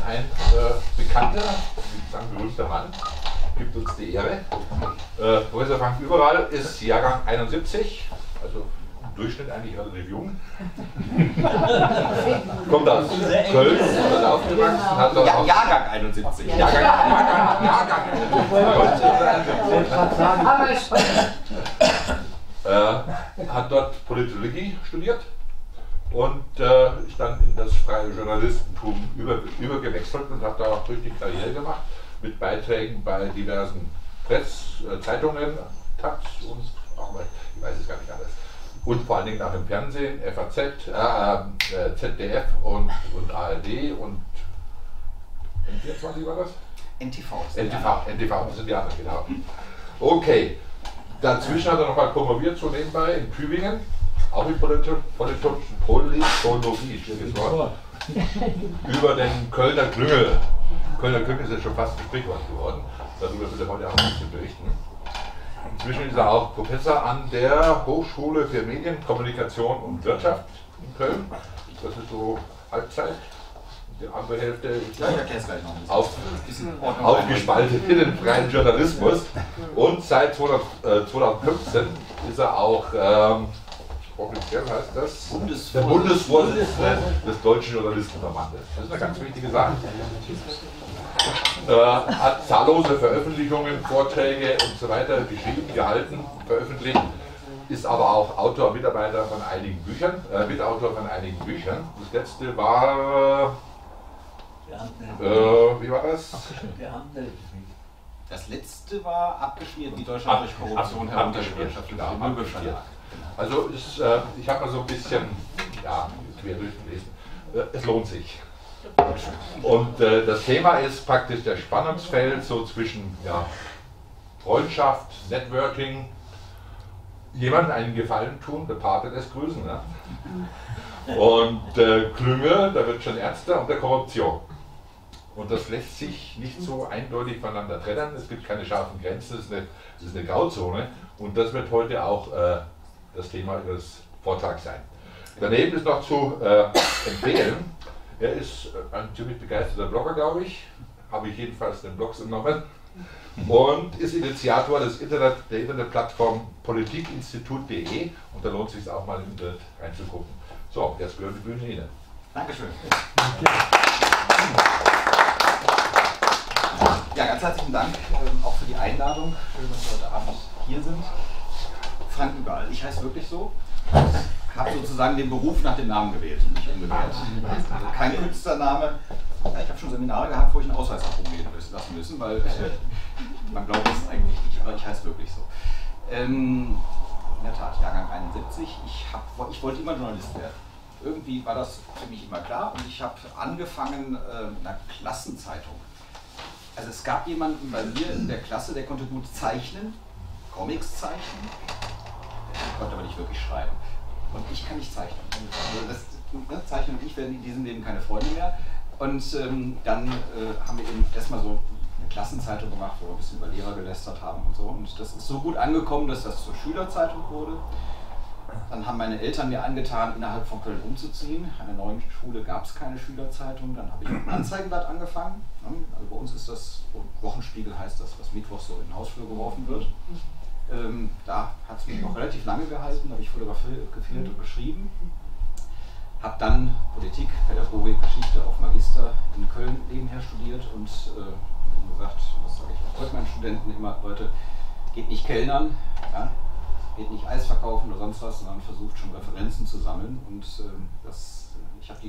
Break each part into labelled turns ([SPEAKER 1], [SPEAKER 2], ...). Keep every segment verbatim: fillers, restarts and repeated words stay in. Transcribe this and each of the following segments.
[SPEAKER 1] ein äh, bekannter, ich würde sagen berühmter Mann, gibt uns die Ehre. Äh, Professor Frank Überall ist Jahrgang einundsiebzig, also im Durchschnitt eigentlich relativ jung. Kommt aus Köln, ist aufgewachsen, hat dort
[SPEAKER 2] ja, Jahrgang einundsiebzig.
[SPEAKER 1] Jahrgang, Jahrgang, Jahrgang einundsiebzig. Äh, hat dort Politologie studiert und äh, ist dann in das freie Journalistentum über, übergewechselt und hat da auch richtig Karriere gemacht mit Beiträgen bei diversen Press, äh, Zeitungen, Taz und auch mal, ich weiß es gar nicht alles. Und vor allen Dingen auch im Fernsehen, F A Z, äh, Z D F und, und A R D und N vierundzwanzig war das?
[SPEAKER 2] N T V.
[SPEAKER 1] N T V, N T V, das sind die anderen, genau. Okay, dazwischen hat er nochmal promoviert, so nebenbei in Tübingen, auch in Politologie, Politologie, schwieriges Wort, über den Kölner Klüngel. Kölner Klüngel ist jetzt schon fast ein Sprichwort geworden, darüber will er heute auch ein bisschen berichten. Inzwischen ist er auch Professor an der Hochschule für Medien, Kommunikation und Wirtschaft in Köln. Das ist so Halbzeit. Die andere Hälfte ist
[SPEAKER 2] ja, ich gleich noch ein
[SPEAKER 1] auf, aufgespaltet in den freien Journalismus. Und seit zweitausendfünfzehn ist er auch, ähm, offiziell heißt das,
[SPEAKER 2] Bundes
[SPEAKER 1] der Bundesvorsitzende des Deutschen Journalistenverbandes. Das ist eine ganz wichtige Sache. Äh, hat zahllose Veröffentlichungen, Vorträge und so weiter geschrieben, gehalten, veröffentlicht, ist aber auch Autor, Mitarbeiter von einigen Büchern, äh, Mitautor von einigen Büchern. Das letzte war, äh, wie war das?
[SPEAKER 2] Das letzte war abgeschmiert, wie Deutschland durch Korruption heruntergewirtschaftet.
[SPEAKER 1] Also ist, äh, ich habe mal so ein bisschen, ja, quer durchgelesen. Äh, es lohnt sich. Und äh, das Thema ist praktisch das Spannungsfeld so zwischen ja, Freundschaft, Networking, jemandem einen Gefallen tun, der Pate lässt grüßen. Ne? Und äh, Klüngel, da wird schon ernster, und der Korruption. Und das lässt sich nicht so eindeutig voneinander trennen, es gibt keine scharfen Grenzen, es ist eine, es ist eine Grauzone, und das wird heute auch äh, das Thema des Vortrags sein. Daneben ist noch zu äh, empfehlen, er ist ein ziemlich begeisterter Blogger, glaube ich, habe ich jedenfalls den Blog entnommen, und ist Initiator des Internet, der Internetplattform politikinstitut punkt de, und da lohnt es sich auch mal im Internet reinzugucken. So, jetzt gehört die Bühne Ihnen.
[SPEAKER 2] Dankeschön. Ja, ganz herzlichen Dank ähm, auch für die Einladung. Schön, dass Sie heute Abend hier sind. Frank Überall, ich heiße wirklich so. Ich habe sozusagen den Beruf nach dem Namen gewählt und nicht umgekehrt. Also kein Künstlername. Ja, ich habe schon Seminare gehabt, wo ich einen Ausweis habe umgehen lassen müssen, weil man glaubt es eigentlich nicht, aber ich heiße wirklich so. Ähm, in der Tat, Jahrgang einundsiebzig. Ich, hab, ich wollte immer Journalist werden. Irgendwie war das für mich immer klar, und ich habe angefangen äh, mit einer Klassenzeitung. Also es gab jemanden bei mir in der Klasse, der konnte gut zeichnen, Comics zeichnen, konnte aber nicht wirklich schreiben. Und ich kann nicht zeichnen. Also das, ne, Zeichnen und ich werden in diesem Leben keine Freunde mehr. Und ähm, dann äh, haben wir eben erstmal so eine Klassenzeitung gemacht, wo wir ein bisschen über Lehrer gelästert haben und so. Und das ist so gut angekommen, dass das zur Schülerzeitung wurde. Dann haben meine Eltern mir angetan, innerhalb von Köln umzuziehen. An der neuen Schule gab es keine Schülerzeitung. Dann habe ich mit dem Anzeigenblatt angefangen. Also bei uns ist das, Wochenspiegel heißt das, was mittwochs so in den Hausflur geworfen wird. Ähm, da hat es mich noch relativ lange gehalten, da habe ich fotografiert und geschrieben. Habe dann Politik, Pädagogik, Geschichte auf Magister in Köln nebenher studiert und äh, habe gesagt, das sage ich auch heute meinen Studenten immer, Leute, geht nicht kellnern, ja, geht nicht Eis verkaufen oder sonst was, sondern versucht schon Referenzen zu sammeln. Und äh, das, ich habe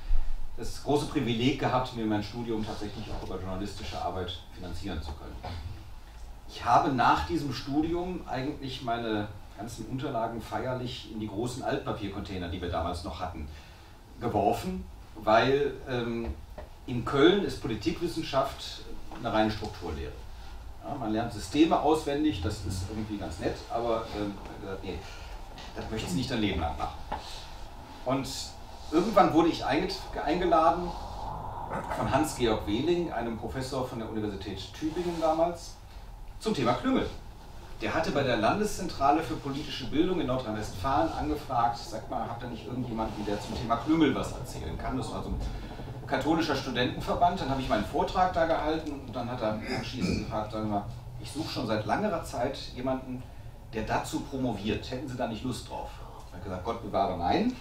[SPEAKER 2] das große Privileg gehabt, mir mein Studium tatsächlich auch über journalistische Arbeit finanzieren zu können. Ich habe nach diesem Studium eigentlich meine ganzen Unterlagen feierlich in die großen Altpapiercontainer, die wir damals noch hatten, geworfen, weil ähm, in Köln ist Politikwissenschaft eine reine Strukturlehre. Ja, man lernt Systeme auswendig, das ist irgendwie ganz nett, aber ähm, nee, das möchte ich nicht ein Leben lang machen. Und irgendwann wurde ich eingeladen von Hans-Georg Wehling, einem Professor von der Universität Tübingen damals, zum Thema Klüngel. Der hatte bei der Landeszentrale für politische Bildung in Nordrhein-Westfalen angefragt, sagt mal, habt ihr nicht irgendjemanden, der zum Thema Klüngel was erzählen kann? Das war so ein katholischer Studentenverband, dann habe ich meinen Vortrag da gehalten und dann hat er anschließend gefragt, sagen wir mal, ich suche schon seit langer Zeit jemanden, der dazu promoviert. Hätten Sie da nicht Lust drauf? Ich habe gesagt, Gott bewahre, nein.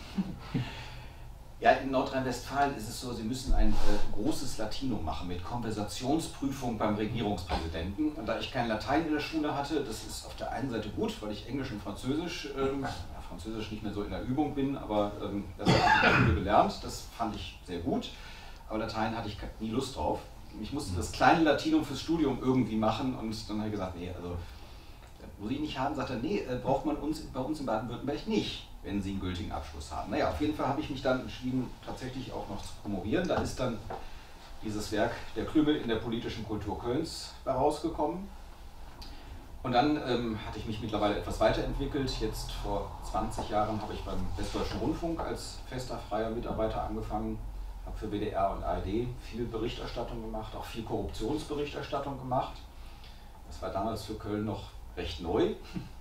[SPEAKER 2] Ja, in Nordrhein-Westfalen ist es so, Sie müssen ein äh, großes Latinum machen mit Konversationsprüfung beim Regierungspräsidenten. Und da ich kein Latein in der Schule hatte, das ist auf der einen Seite gut, weil ich Englisch und Französisch, ähm, ja, Französisch nicht mehr so in der Übung bin, aber ähm, das habe ich in der Schule gelernt, das fand ich sehr gut. Aber Latein hatte ich nie Lust drauf. Ich musste das kleine Latinum fürs Studium irgendwie machen und dann habe ich gesagt, nee, also das muss ich nicht haben. Sagt er, nee, braucht man uns bei uns in Baden-Württemberg nicht, wenn Sie einen gültigen Abschluss haben. Naja, auf jeden Fall habe ich mich dann entschieden, tatsächlich auch noch zu promovieren. Da ist dann dieses Werk Der Klüngel in der politischen Kultur Kölns herausgekommen. Und dann ähm, hatte ich mich mittlerweile etwas weiterentwickelt. Jetzt vor zwanzig Jahren habe ich beim Westdeutschen Rundfunk als fester freier Mitarbeiter angefangen, habe für W D R und A R D viel Berichterstattung gemacht, auch viel Korruptionsberichterstattung gemacht. Das war damals für Köln noch recht neu.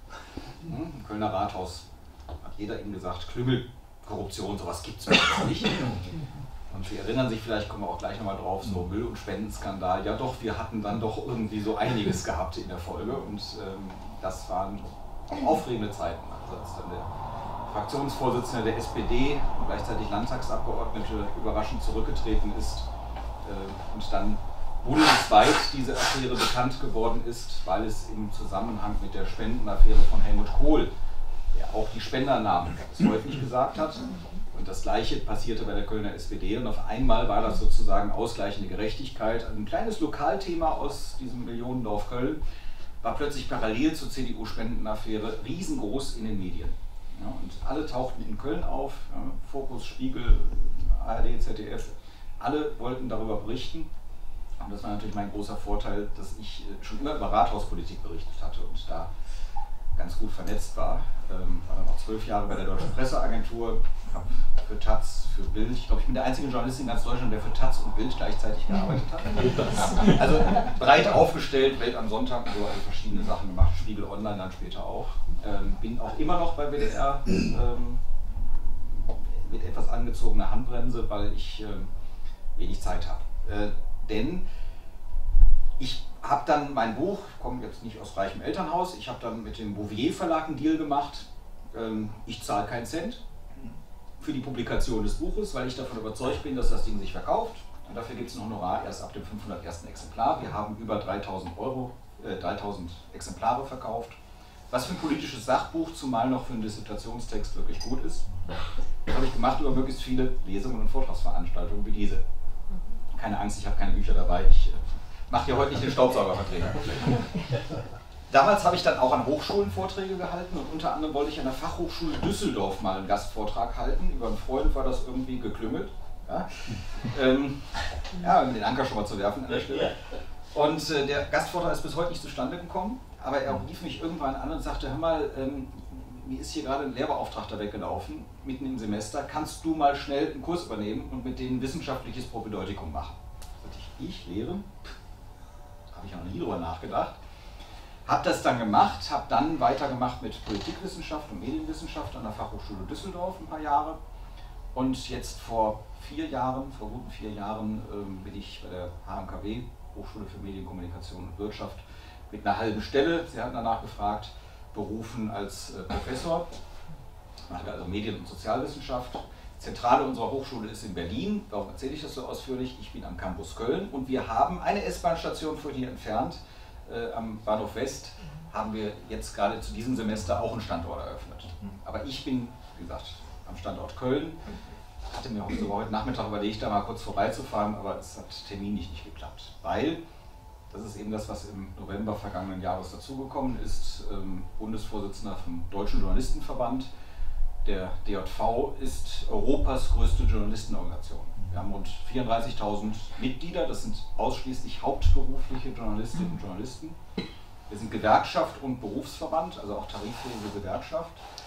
[SPEAKER 2] Im Kölner Rathaus hat jeder Ihnen gesagt, Klüngel, Korruption, sowas gibt es nicht. Und Sie erinnern sich, vielleicht kommen wir auch gleich nochmal drauf, so Müll- und Spendenskandal. Ja doch, wir hatten dann doch irgendwie so einiges gehabt in der Folge und ähm, das waren auch aufregende Zeiten. Also als dann der Fraktionsvorsitzende der S P D und gleichzeitig Landtagsabgeordnete überraschend zurückgetreten ist äh, und dann bundesweit diese Affäre bekannt geworden ist, weil es im Zusammenhang mit der Spendenaffäre von Helmut Kohl, der auch die Spendernamen bis heute nicht gesagt hat, und das Gleiche passierte bei der Kölner S P D und auf einmal war das sozusagen ausgleichende Gerechtigkeit. Ein kleines Lokalthema aus diesem Millionendorf Köln war plötzlich parallel zur C D U-Spendenaffäre riesengroß in den Medien. Ja, und alle tauchten in Köln auf, ja, Fokus, Spiegel, A R D, Z D F, alle wollten darüber berichten. Und das war natürlich mein großer Vorteil, dass ich schon immer über Rathauspolitik berichtet hatte und da ganz gut vernetzt war. Ähm, war dann auch zwölf Jahre bei der Deutschen Presseagentur, habe für Taz, für Bild, ich glaube, ich bin der einzige Journalist in ganz Deutschland, der für Taz und Bild gleichzeitig gearbeitet hat. Also breit aufgestellt, Welt am Sonntag, so also verschiedene Sachen gemacht, Spiegel Online dann später auch. Ähm, bin auch immer noch bei W D R ähm, mit etwas angezogener Handbremse, weil ich ähm, wenig Zeit habe. Äh, denn ich habe dann mein Buch, ich komme jetzt nicht aus reichem Elternhaus, ich habe dann mit dem Bouvier Verlag einen Deal gemacht. Ähm, ich zahle keinen Cent für die Publikation des Buches, weil ich davon überzeugt bin, dass das Ding sich verkauft. Und dafür gibt es ein Honorar erst ab dem fünfhundertersten Exemplar. Wir haben über dreitausend Euro, äh, dreitausend Exemplare verkauft. Was für ein politisches Sachbuch, zumal noch für einen Dissertationstext, wirklich gut ist. Das habe ich gemacht über möglichst viele Lesungen und Vortragsveranstaltungen wie diese. Keine Angst, ich habe keine Bücher dabei. Ich äh, mache hier heute nicht den Staubsaugervertreter. Damals habe ich dann auch an Hochschulen Vorträge gehalten und unter anderem wollte ich an der Fachhochschule Düsseldorf mal einen Gastvortrag halten. Über einen Freund war das irgendwie geklüngelt. Ja, ähm, ja um den Anker schon mal zu werfen an der Stelle. Und äh, der Gastvortrag ist bis heute nicht zustande gekommen, aber er rief mich irgendwann an und sagte, hör mal, ähm, mir ist hier gerade ein Lehrbeauftragter weggelaufen, mitten im Semester, kannst du mal schnell einen Kurs übernehmen und mit denen wissenschaftliches Propedeutikum machen? Da sagte ich, ich lehre? Da habe ich auch noch nie drüber nachgedacht. Habe das dann gemacht, habe dann weitergemacht mit Politikwissenschaft und Medienwissenschaft an der Fachhochschule Düsseldorf ein paar Jahre. Und jetzt vor vier Jahren, vor guten vier Jahren, ähm, bin ich bei der H M K W, Hochschule für Medien, Kommunikation und Wirtschaft, mit einer halben Stelle, Sie hatten danach gefragt, berufen als äh, Professor. Ich mache also Medien- und Sozialwissenschaft. Zentrale unserer Hochschule ist in Berlin, warum erzähle ich das so ausführlich? Ich bin am Campus Köln und wir haben eine S-Bahn-Station von hier entfernt, äh, am Bahnhof West, haben wir jetzt gerade zu diesem Semester auch einen Standort eröffnet. Aber ich bin, wie gesagt, am Standort Köln. Hatte mir heute, sogar heute Nachmittag überlegt, da mal kurz vorbeizufahren, aber es hat terminlich nicht geklappt. Weil, das ist eben das, was im November vergangenen Jahres dazugekommen ist, ähm, Bundesvorsitzender vom Deutschen Journalistenverband. Der D J V ist Europas größte Journalistenorganisation. Wir haben rund vierunddreißigtausend Mitglieder, das sind ausschließlich hauptberufliche Journalistinnen und Journalisten. Wir sind Gewerkschaft und Berufsverband, also auch tariffähige Gewerkschaft.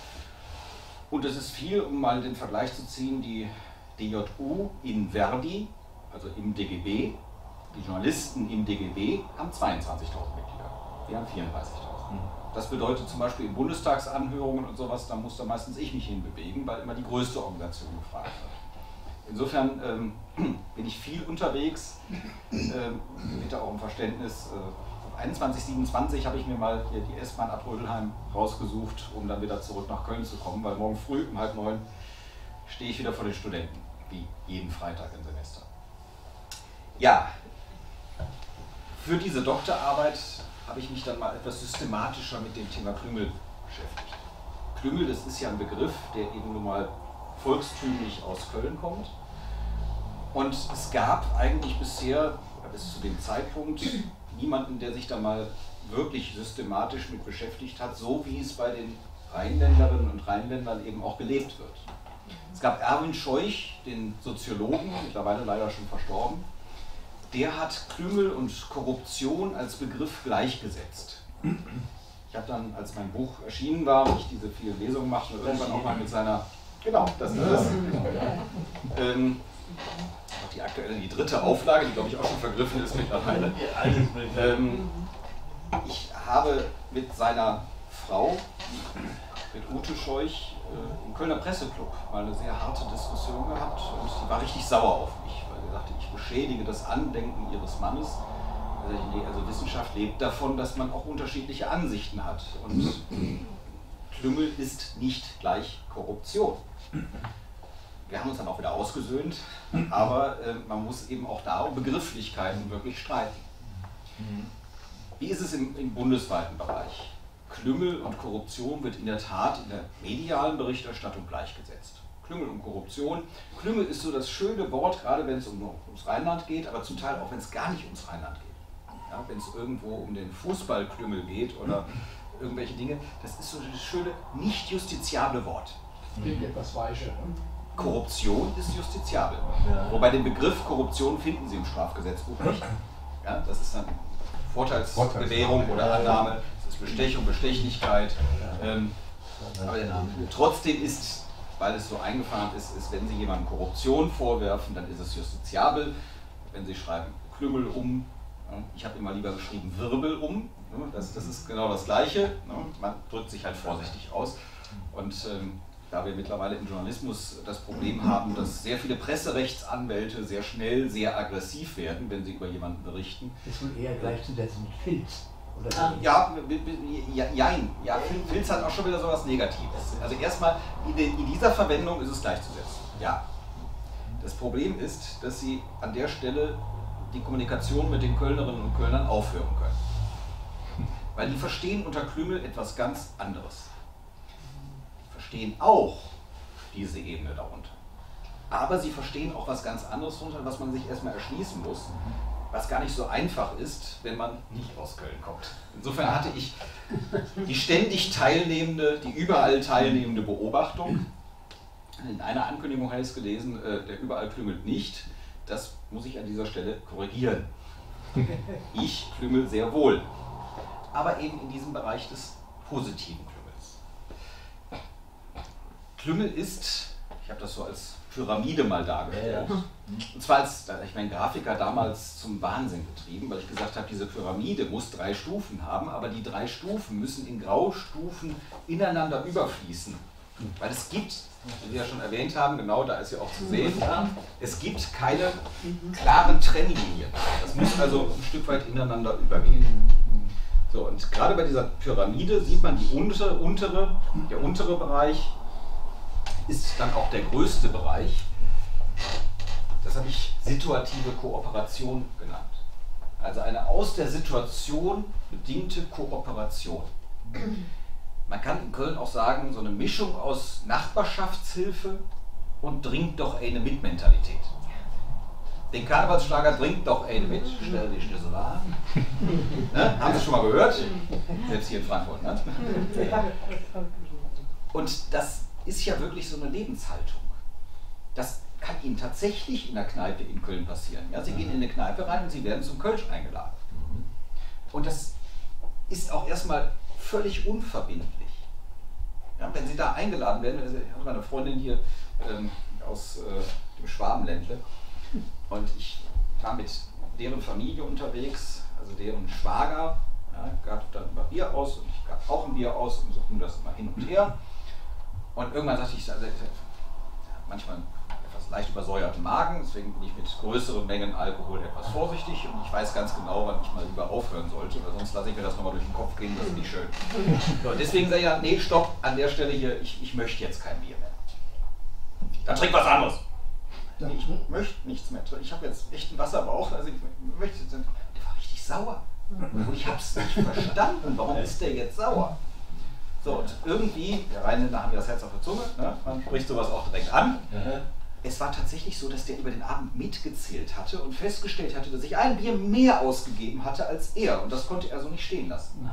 [SPEAKER 2] Und es ist viel, um mal den Vergleich zu ziehen, die D J U in Verdi, also im D G B, die Journalisten im D G B haben zweiundzwanzigtausend Mitglieder, wir haben vierunddreißigtausend. Das bedeutet zum Beispiel in Bundestagsanhörungen und sowas, da muss da meistens ich mich hinbewegen, weil immer die größte Organisation gefragt wird. insofern ähm, bin ich viel unterwegs, ähm, bitte auch um Verständnis. Äh, einundzwanzig siebenundzwanzig habe ich mir mal hier die S-Bahn ab Rödelheim rausgesucht, um dann wieder zurück nach Köln zu kommen, weil morgen früh um halb neun stehe ich wieder vor den Studenten, wie jeden Freitag im Semester. Ja, für diese Doktorarbeit habe ich mich dann mal etwas systematischer mit dem Thema Klüngel beschäftigt. Klüngel, das ist ja ein Begriff, der eben nun mal volkstümlich aus Köln kommt. Und es gab eigentlich bisher, bis zu dem Zeitpunkt, niemanden, der sich da mal wirklich systematisch mit beschäftigt hat, so wie es bei den Rheinländerinnen und Rheinländern eben auch gelebt wird. Es gab Erwin Scheuch, den Soziologen, mittlerweile leider schon verstorben, der hat Klüngel und Korruption als Begriff gleichgesetzt. Ich habe dann, als mein Buch erschienen war und ich diese vielen Lesungen machte, irgendwann auch mal mit seiner, genau, das ist es, ähm, die aktuelle, die dritte Auflage, die glaube ich auch schon vergriffen ist mittlerweile. Ähm, ich habe mit seiner Frau, mit Ute Scheuch, äh, im Kölner Presseclub mal eine sehr harte Diskussion gehabt und die war richtig sauer auf mich, weil sie sagte, ich beschädige das Andenken ihres Mannes. Also Wissenschaft lebt davon, dass man auch unterschiedliche Ansichten hat und Klüngel ist nicht gleich Korruption. Wir haben uns dann auch wieder ausgesöhnt, aber äh, man muss eben auch da um Begrifflichkeiten wirklich streiten. Wie ist es im, im bundesweiten Bereich? Klüngel und Korruption wird in der Tat in der medialen Berichterstattung gleichgesetzt. Klüngel und Korruption. Klüngel ist so das schöne Wort, gerade wenn es um, ums Rheinland geht, aber zum Teil auch wenn es gar nicht ums Rheinland geht. Ja, wenn es irgendwo um den Fußballklüngel geht oder irgendwelche Dinge, das ist so das schöne, nicht justiziable Wort.
[SPEAKER 3] Klingt etwas weicher.
[SPEAKER 2] Korruption ist justiziabel. Ja. Wobei den Begriff Korruption finden Sie im Strafgesetzbuch nicht. Ja, das ist dann Vorteilsbewährung oder Annahme, das ist Bestechung, Bestechlichkeit. Ähm, aber trotzdem ist, weil es so eingefahren ist, ist, wenn Sie jemandem Korruption vorwerfen, dann ist es justiziabel. Wenn Sie schreiben Klüngel um, ich habe immer lieber geschrieben Wirbel um, das, das ist genau das Gleiche, man drückt sich halt vorsichtig aus. Und ähm, da wir mittlerweile im Journalismus das Problem haben, dass sehr viele Presserechtsanwälte sehr schnell sehr aggressiv werden, wenn sie über jemanden berichten.
[SPEAKER 3] Das ist wohl eher gleichzusetzen mit Filz. Oder
[SPEAKER 2] ah, ja, ja, jein. Ja, Filz hat auch schon wieder so was Negatives. Also erstmal, in dieser Verwendung ist es gleichzusetzen. Ja. Das Problem ist, dass Sie an der Stelle die Kommunikation mit den Kölnerinnen und Kölnern aufhören können. Weil die verstehen unter Klüngel etwas ganz anderes. Die verstehen auch diese Ebene darunter. Aber sie verstehen auch was ganz anderes darunter, was man sich erstmal erschließen muss, was gar nicht so einfach ist, wenn man nicht aus Köln kommt. Insofern hatte ich die ständig teilnehmende, die überall teilnehmende Beobachtung. In einer Ankündigung habe ich es gelesen, der überall klüngelt nicht. Das muss ich an dieser Stelle korrigieren. Ich klüngel sehr wohl. Aber eben in diesem Bereich des positiven Klüngels. Klüngel ist, ich habe das so als Pyramide mal dargestellt. Und zwar als, ich meinen Grafiker damals zum Wahnsinn getrieben, weil ich gesagt habe, diese Pyramide muss drei Stufen haben, aber die drei Stufen müssen in Graustufen ineinander überfließen. Weil es gibt, wie wir ja schon erwähnt haben, genau da ist ja auch zu sehen, es gibt keine klaren Trennlinien. Das muss also ein Stück weit ineinander übergehen. So, und gerade bei dieser Pyramide sieht man, die untere, untere, der untere Bereich ist dann auch der größte Bereich. Das habe ich situative Kooperation genannt. Also eine aus der Situation bedingte Kooperation. Man kann in Köln auch sagen, so eine Mischung aus Nachbarschaftshilfe und dringt doch eine Mitmentalität. Den Karnevalsschlager dringt doch eine mit, stell dich dir so nah. Ne? Haben Sie schon mal gehört? Selbst hier in Frankfurt. Ne? Und das ist ja wirklich so eine Lebenshaltung. Das kann Ihnen tatsächlich in der Kneipe in Köln passieren. Ja, Sie gehen in eine Kneipe rein und Sie werden zum Kölsch eingeladen. Und das ist auch erstmal völlig unverbindlich. Ja, wenn Sie da eingeladen werden, also ich hatte meine Freundin hier ähm, aus äh, dem Schwabenländle und ich war mit deren Familie unterwegs, also deren Schwager, ja, gab dann immer Bier aus und ich gab auch ein Bier aus und so ging das immer hin und her. Und irgendwann sagte ich, also, manchmal etwas etwas leicht übersäuerten Magen, deswegen bin ich mit größeren Mengen Alkohol etwas vorsichtig und ich weiß ganz genau, wann ich mal lieber aufhören sollte, weil sonst lasse ich mir das nochmal durch den Kopf gehen, das ist nicht schön. So, deswegen sage ich ja, nee, stopp, an der Stelle hier, ich, ich möchte jetzt kein Bier mehr. Dann trink was anderes. Nee, ich möchte nichts mehr trinken. Ich habe jetzt echt einen Wasserbauch, also ich möchte jetzt, der war richtig sauer. Und ich habe es nicht verstanden, warum ist der jetzt sauer? So, und irgendwie, der Rheinländer haben ja das Herz auf der Zunge, ne? Man spricht sowas auch direkt an. Es war tatsächlich so, dass der über den Abend mitgezählt hatte und festgestellt hatte, dass ich ein Bier mehr ausgegeben hatte als er. Und das konnte er so nicht stehen lassen.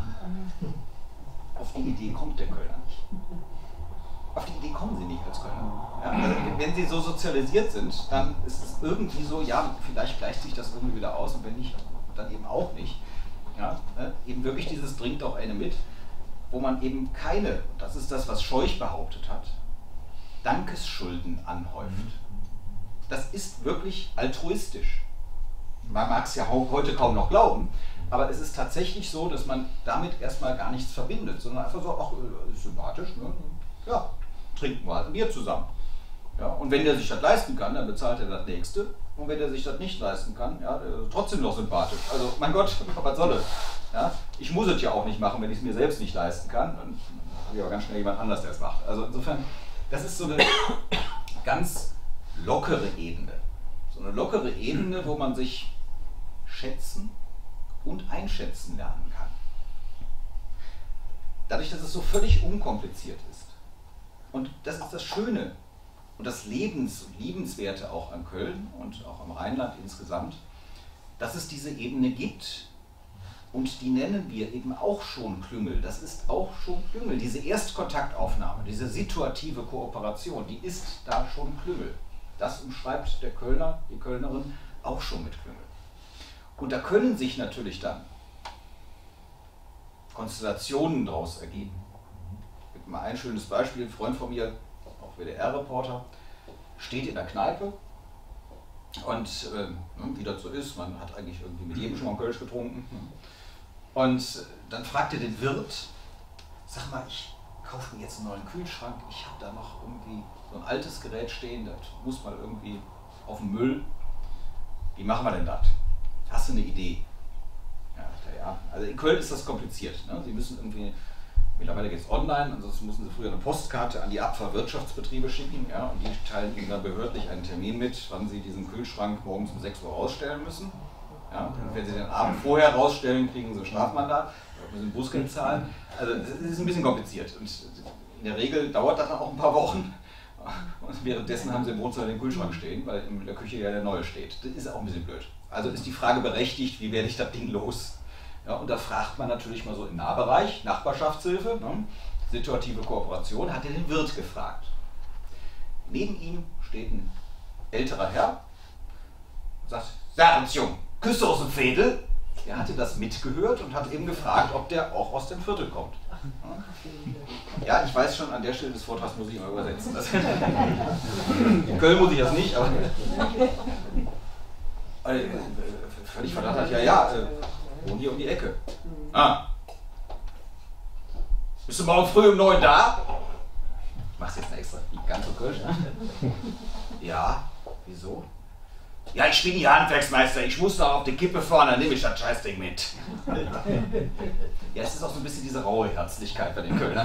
[SPEAKER 2] Auf die Idee kommt der Kölner nicht. Auf die Idee kommen sie nicht als Kölner. Ja, also wenn sie so sozialisiert sind, dann ist es irgendwie so, ja, vielleicht gleicht sich das irgendwie wieder aus und wenn nicht, dann eben auch nicht. Ja, eben wirklich dieses trinkt auch eine mit, wo man eben keine, das ist das, was Scheuch behauptet hat, Dankesschulden anhäuft. Das ist wirklich altruistisch. Man mag es ja heute kaum noch glauben, aber es ist tatsächlich so, dass man damit erstmal gar nichts verbindet, sondern einfach so, ach, ist sympathisch, ne? Ja, trinken wir halt ein Bier zusammen. Ja, und wenn der sich das leisten kann, dann bezahlt er das nächste. Und wenn der sich das nicht leisten kann, ja, trotzdem noch sympathisch. Also, mein Gott, was soll das? Ja, ich muss es ja auch nicht machen, wenn ich es mir selbst nicht leisten kann. Dann habe ich aber ganz schnell jemand anders, der es macht. Also insofern, das ist so eine ganz lockere Ebene. So eine lockere Ebene, wo man sich schätzen und einschätzen lernen kann. Dadurch, dass es so völlig unkompliziert ist. Und das ist das Schöne und das Lebens- und Liebenswerte auch an Köln und auch am Rheinland insgesamt, dass es diese Ebene gibt. Und die nennen wir eben auch schon Klüngel. Das ist auch schon Klüngel. Diese Erstkontaktaufnahme, diese situative Kooperation, die ist da schon Klüngel. Das umschreibt der Kölner, die Kölnerin auch schon mit Klüngel. Und da können sich natürlich dann Konstellationen daraus ergeben. Ich gebe mal ein schönes Beispiel. Ein Freund von mir, auch W D R-Reporter, steht in der Kneipe und äh, wie das so ist, man hat eigentlich irgendwie mit jedem schon mal Kölsch getrunken. Und dann fragt er den Wirt, sag mal, ich kaufe mir jetzt einen neuen Kühlschrank, ich habe da noch irgendwie so ein altes Gerät stehen, das muss mal irgendwie auf den Müll. Wie machen wir denn das? Hast du eine Idee? Ja, ja. Also in Köln ist das kompliziert. Ne? Sie müssen irgendwie, mittlerweile geht es online, ansonsten mussten sie früher eine Postkarte an die Abfallwirtschaftsbetriebe schicken, ja, und die teilen ihnen dann behördlich einen Termin mit, wann sie diesen Kühlschrank morgens um sechs Uhr rausstellen müssen. Ja, und wenn sie den Abend vorher rausstellen, kriegen sie ein Strafmandat, müssen Bußgeld zahlen. Also das ist ein bisschen kompliziert. Und in der Regel dauert das dann auch ein paar Wochen. Und währenddessen haben sie im Wohnzimmer den Kühlschrank stehen, weil in der Küche ja der neue steht. Das ist auch ein bisschen blöd. Also ist die Frage berechtigt, wie werde ich das Ding los? Ja, und da fragt man natürlich mal so im Nahbereich, Nachbarschaftshilfe, ne? Situative Kooperation, hat er den Wirt gefragt. Neben ihm steht ein älterer Herr und sagt, Sarens Jung, Küsse aus dem Fädel. Er hatte das mitgehört und hat eben gefragt, ob der auch aus dem Viertel kommt. Ja, ich weiß schon, an der Stelle des Vortrags muss ich mal übersetzen. Das in Köln muss ich das nicht, aber völlig verdacht, ja, ja, äh, wohnen hier um die Ecke. Ah. Bist du morgen früh um neun da? Ich mach's jetzt extra, nicht ganz so Kölsch. Ja, wieso? Ja, ich bin hier Handwerksmeister, ich muss noch auf die Kippe fahren, dann nehme ich das Scheißding mit. Ja, es ist auch so ein bisschen diese raue Herzlichkeit bei den Kölnern.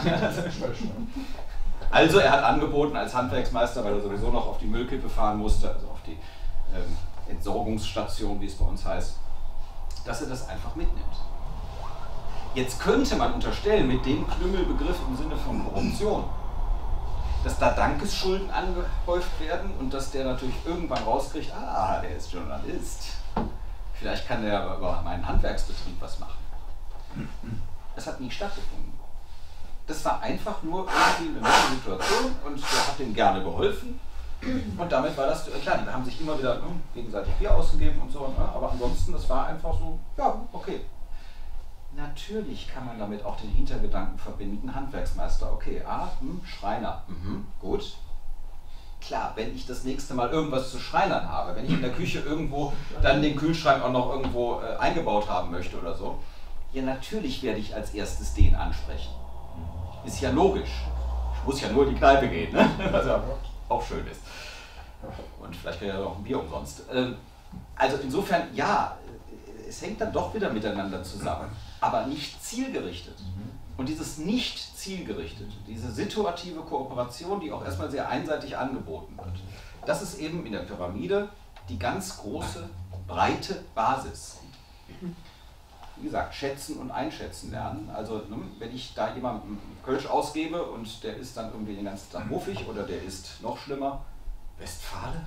[SPEAKER 2] Also er hat angeboten als Handwerksmeister, weil er sowieso noch auf die Müllkippe fahren musste, also auf die ähm, Entsorgungsstation, wie es bei uns heißt, dass er das einfach mitnimmt. Jetzt könnte man unterstellen, mit dem Klüngelbegriff im Sinne von Korruption, dass da Dankesschulden angehäuft werden und dass der natürlich irgendwann rauskriegt, ah, der ist Journalist. Vielleicht kann der über meinen Handwerksbetrieb was machen. Das hat nie stattgefunden. Das war einfach nur irgendwie eine neue Situation und der hat ihm gerne geholfen. Und damit war das, klar, die haben sich immer wieder hm, gegenseitig Bier ausgegeben und so, ne? Aber ansonsten, das war einfach so, ja, okay. Natürlich kann man damit auch den Hintergedanken verbinden, Handwerksmeister, okay, ah, hm, Schreiner, mhm, gut. Klar, wenn ich das nächste Mal irgendwas zu Schreinern habe, wenn ich in der Küche irgendwo dann den Kühlschrank auch noch irgendwo äh, eingebaut haben möchte oder so, ja, natürlich werde ich als erstes den ansprechen. Ist ja logisch. Ich muss ja nur in die Kneipe gehen, ne? Was ja auch schön ist. Und vielleicht kriegt er noch ein Bier umsonst. Also insofern, ja, es hängt dann doch wieder miteinander zusammen, aber nicht zielgerichtet. Und dieses nicht zielgerichtet, diese situative Kooperation, die auch erstmal sehr einseitig angeboten wird, das ist eben in der Pyramide die ganz große, breite Basis. Wie gesagt, schätzen und einschätzen lernen. Also wenn ich da jemandem Kölsch ausgebe und der ist dann irgendwie den ganzen Tag muffig oder der ist noch schlimmer, Westfale,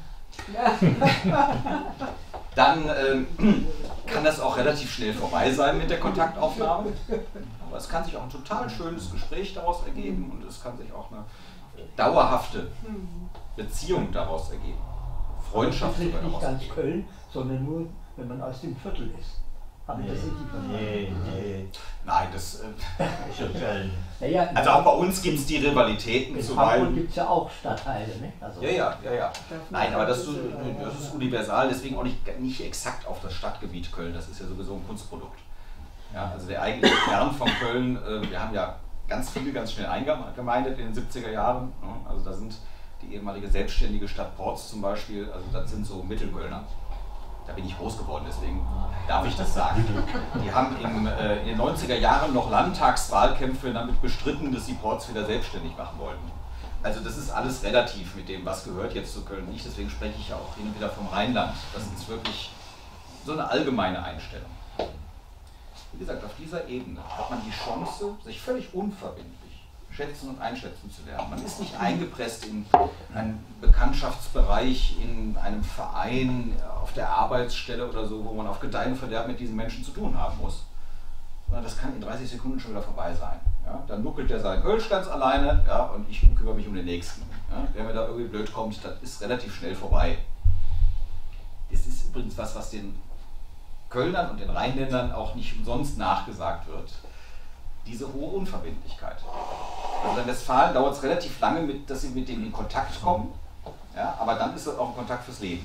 [SPEAKER 2] dann ähm, kann das auch relativ schnell vorbei sein mit der Kontaktaufnahme. Aber es kann sich auch ein total schönes Gespräch daraus ergeben und es kann sich auch eine dauerhafte Beziehung daraus ergeben. Freundschaft
[SPEAKER 3] das
[SPEAKER 2] sogar
[SPEAKER 3] nicht
[SPEAKER 2] daraus
[SPEAKER 3] ganz
[SPEAKER 2] ergeben.
[SPEAKER 3] Köln, sondern nur, wenn man aus dem Viertel ist. Habe ich das richtig verstanden?
[SPEAKER 4] Nee, nee.
[SPEAKER 2] Nein, das... Äh,
[SPEAKER 4] Schon Köln.
[SPEAKER 3] Naja, in
[SPEAKER 2] also auch bei uns gibt es die Rivalitäten
[SPEAKER 3] in
[SPEAKER 2] zuweilen.
[SPEAKER 3] Hamburg gibt es ja auch Stadtteile, ne? Also,
[SPEAKER 2] Ja, ja, ja, ja. Nein, aber das, das ist universal, deswegen auch nicht, nicht exakt auf das Stadtgebiet Köln. Das ist ja sowieso ein Kunstprodukt. Ja, also der eigentliche Kern von Köln, äh, wir haben ja ganz viel, ganz schnell eingemeindet in den siebziger Jahren. Ne? Also da sind die ehemalige selbstständige Stadt Porz zum Beispiel, also das sind so Mittelkölner. Da bin ich groß geworden, deswegen darf ich das sagen. Die haben im, äh, in den neunziger Jahren noch Landtagswahlkämpfe damit bestritten, dass sie Porz wieder selbstständig machen wollten. Also das ist alles relativ mit dem, was gehört jetzt zu Köln nicht, deswegen spreche ich ja auch hin und wieder vom Rheinland. Das ist wirklich so eine allgemeine Einstellung. Wie gesagt, auf dieser Ebene hat man die Chance, sich völlig unverbindlich schätzen und einschätzen zu lernen. Man ist nicht eingepresst in einen Bekanntschaftsbereich, in einem Verein, auf der Arbeitsstelle oder so, wo man auf Gedeih und Verderb mit diesen Menschen zu tun haben muss. Sondern das kann in dreißig Sekunden schon wieder vorbei sein. Ja? Dann nuckelt der seinen Kölsch ganz alleine, ja, und ich kümmere mich um den Nächsten. Ja? Wer mir da irgendwie blöd kommt, das ist relativ schnell vorbei. Es ist übrigens was, was den Kölnern und den Rheinländern auch nicht umsonst nachgesagt wird. Diese hohe Unverbindlichkeit. Also in Westfalen dauert es relativ lange, mit, dass sie mit denen in Kontakt kommen, ja, aber dann ist das auch ein Kontakt fürs Leben.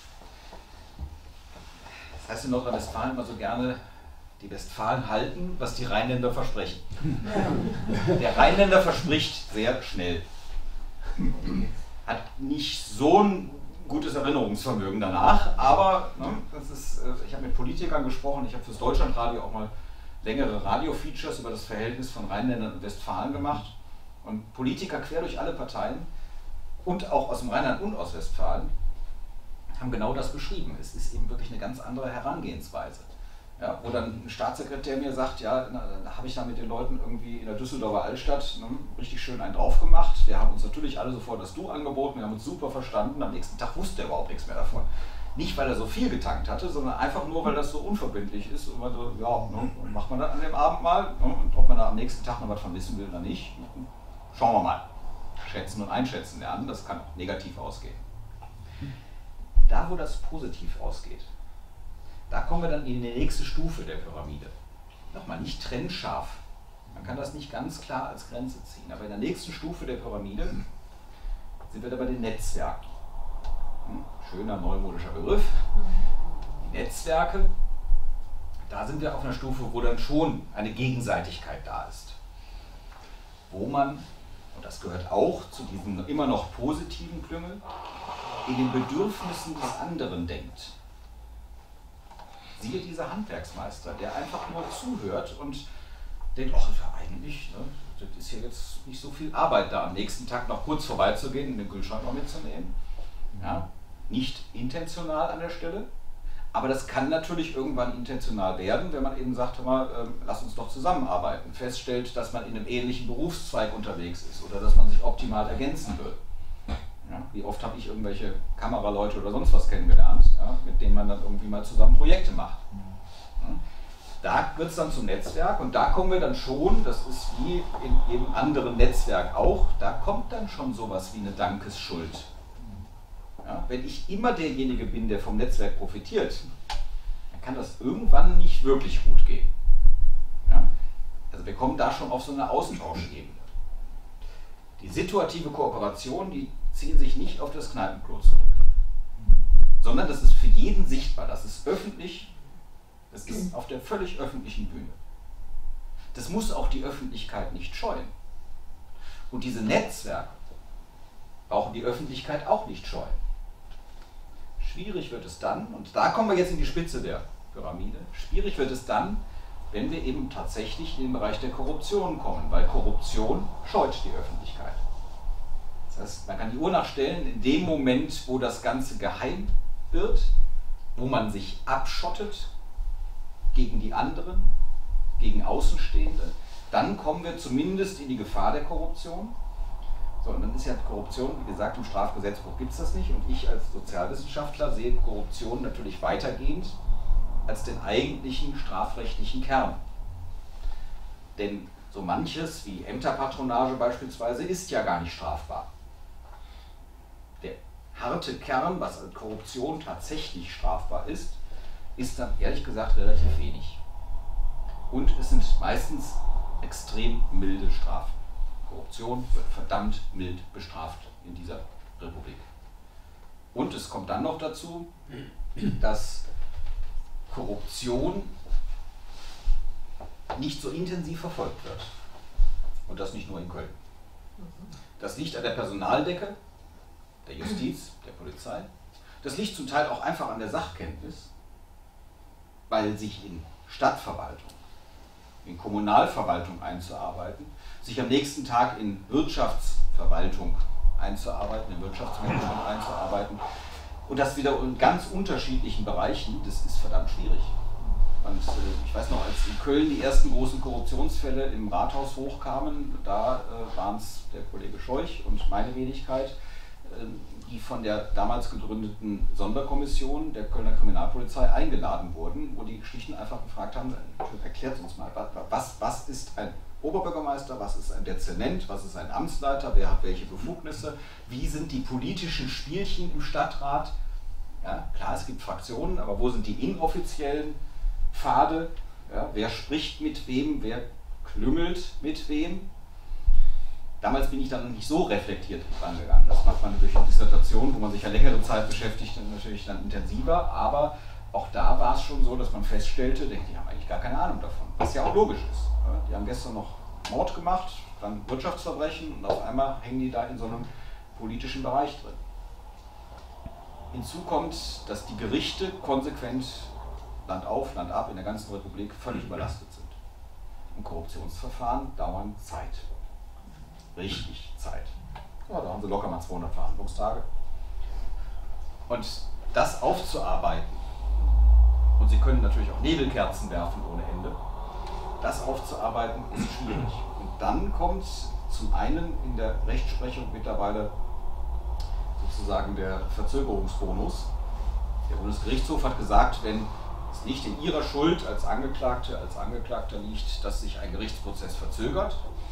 [SPEAKER 2] Das heißt in Nordrhein-Westfalen immer so gerne, die Westfalen halten, was die Rheinländer versprechen. Der Rheinländer verspricht sehr schnell. Hat nicht so ein gutes Erinnerungsvermögen danach, aber ne, das ist, ich habe mit Politikern gesprochen, ich habe fürs Deutschlandradio auch mal längere Radio-Features über das Verhältnis von Rheinländern und Westfalen gemacht. Und Politiker quer durch alle Parteien und auch aus dem Rheinland und aus Westfalen haben genau das beschrieben. Es ist eben wirklich eine ganz andere Herangehensweise. Ja, wo dann ein Staatssekretär mir sagt, ja, na, da habe ich da mit den Leuten irgendwie in der Düsseldorfer Altstadt ne, richtig schön einen drauf gemacht. Wir haben uns natürlich alle sofort das Du angeboten, wir haben uns super verstanden. Am nächsten Tag wusste er überhaupt nichts mehr davon. Nicht, weil er so viel getankt hatte, sondern einfach nur, weil das so unverbindlich ist. Und man so, ja, ne, macht man das an dem Abend mal. Ne, und ob man da am nächsten Tag noch was von wissen will oder nicht, schauen wir mal. Schätzen und einschätzen lernen, das kann auch negativ ausgehen. Da, wo das positiv ausgeht, da kommen wir dann in die nächste Stufe der Pyramide. Nochmal, nicht trennscharf. Man kann das nicht ganz klar als Grenze ziehen. Aber in der nächsten Stufe der Pyramide sind wir da bei den Netzwerken. Hm, schöner neumodischer Begriff. Die Netzwerke, da sind wir auf einer Stufe, wo dann schon eine Gegenseitigkeit da ist. Wo man, und das gehört auch zu diesem immer noch positiven Klüngel, in den Bedürfnissen des anderen denkt. Siehe dieser Handwerksmeister, der einfach nur zuhört und denkt, ach, eigentlich, ne, das ist ja jetzt nicht so viel Arbeit da, am nächsten Tag noch kurz vorbeizugehen und den Kühlschrank noch mitzunehmen. Ja, nicht intentional an der Stelle, aber das kann natürlich irgendwann intentional werden, wenn man eben sagt, hör mal, äh, lass uns doch zusammenarbeiten, feststellt, dass man in einem ähnlichen Berufszweig unterwegs ist oder dass man sich optimal ergänzen will. Ja, wie oft habe ich irgendwelche Kameraleute oder sonst was kennengelernt, ja, mit denen man dann irgendwie mal zusammen Projekte macht. Ja, da wird es dann zum Netzwerk und da kommen wir dann schon, das ist wie in jedem anderen Netzwerk auch, da kommt dann schon sowas wie eine Dankesschuld. Ja, wenn ich immer derjenige bin, der vom Netzwerk profitiert, dann kann das irgendwann nicht wirklich gut gehen. Ja, also wir kommen da schon auf so eine Austauschebene. Die situative Kooperation, die ziehen sich nicht auf das Kneipenklo zurück, sondern das ist für jeden sichtbar, das ist öffentlich, das ist auf der völlig öffentlichen Bühne. Das muss auch die Öffentlichkeit nicht scheuen. Und diese Netzwerke brauchen die Öffentlichkeit auch nicht scheuen. Schwierig wird es dann, und da kommen wir jetzt in die Spitze der Pyramide, schwierig wird es dann, wenn wir eben tatsächlich in den Bereich der Korruption kommen, weil Korruption scheut die Öffentlichkeit. Das heißt, man kann die Uhr nachstellen, in dem Moment, wo das Ganze geheim wird, wo man sich abschottet gegen die anderen, gegen Außenstehende, dann kommen wir zumindest in die Gefahr der Korruption. So, und dann ist ja Korruption, wie gesagt, im Strafgesetzbuch gibt es das nicht, und ich als Sozialwissenschaftler sehe Korruption natürlich weitergehend als den eigentlichen strafrechtlichen Kern. Denn so manches, wie Ämterpatronage beispielsweise, ist ja gar nicht strafbar. Der harte Kern, was als Korruption tatsächlich strafbar ist, ist dann ehrlich gesagt relativ wenig. Und es sind meistens extrem milde Strafen. Korruption wird verdammt mild bestraft in dieser Republik. Und es kommt dann noch dazu, dass Korruption nicht so intensiv verfolgt wird. Und das nicht nur in Köln. Das liegt an der Personaldecke, der Justiz, der Polizei. Das liegt zum Teil auch einfach an der Sachkenntnis, weil sich in Stadtverwaltung, in Kommunalverwaltung einzuarbeiten, sich am nächsten Tag in Wirtschaftsverwaltung einzuarbeiten, in Wirtschaftsmanagement einzuarbeiten, und das wieder in ganz unterschiedlichen Bereichen, das ist verdammt schwierig. Und äh, ich weiß noch, als in Köln die ersten großen Korruptionsfälle im Rathaus hochkamen, da äh, waren es der Kollege Scheuch und meine Wenigkeit, äh, die von der damals gegründeten Sonderkommission der Kölner Kriminalpolizei eingeladen wurden, wo die schlicht und einfach gefragt haben, erklärt uns mal, was, was ist ein Oberbürgermeister, was ist ein Dezernent, was ist ein Amtsleiter, wer hat welche Befugnisse, wie sind die politischen Spielchen im Stadtrat. Ja, klar, es gibt Fraktionen, aber wo sind die inoffiziellen Pfade? Ja, wer spricht mit wem, wer klüngelt mit wem? Damals bin ich dann nicht so reflektiert rangegangen. Das macht man durch eine Dissertation, wo man sich ja längere Zeit beschäftigt, natürlich dann intensiver, aber auch da war es schon so, dass man feststellte, die haben eigentlich gar keine Ahnung davon, was ja auch logisch ist. Die haben gestern noch Mord gemacht, dann Wirtschaftsverbrechen, und auf einmal hängen die da in so einem politischen Bereich drin. Hinzu kommt, dass die Gerichte konsequent Land auf, Land ab in der ganzen Republik völlig überlastet sind. Und Korruptionsverfahren dauern Zeit. Richtig Zeit. Ja, da haben sie locker mal zweihundert Verhandlungstage. Und das aufzuarbeiten, und sie können natürlich auch Nebelkerzen werfen ohne Ende, das aufzuarbeiten ist schwierig. Und dann kommt zum einen in der Rechtsprechung mittlerweile sozusagen der Verzögerungsbonus. Der Bundesgerichtshof hat gesagt, wenn es nicht in ihrer Schuld als Angeklagte, als Angeklagter liegt, dass sich ein Gerichtsprozess verzögert,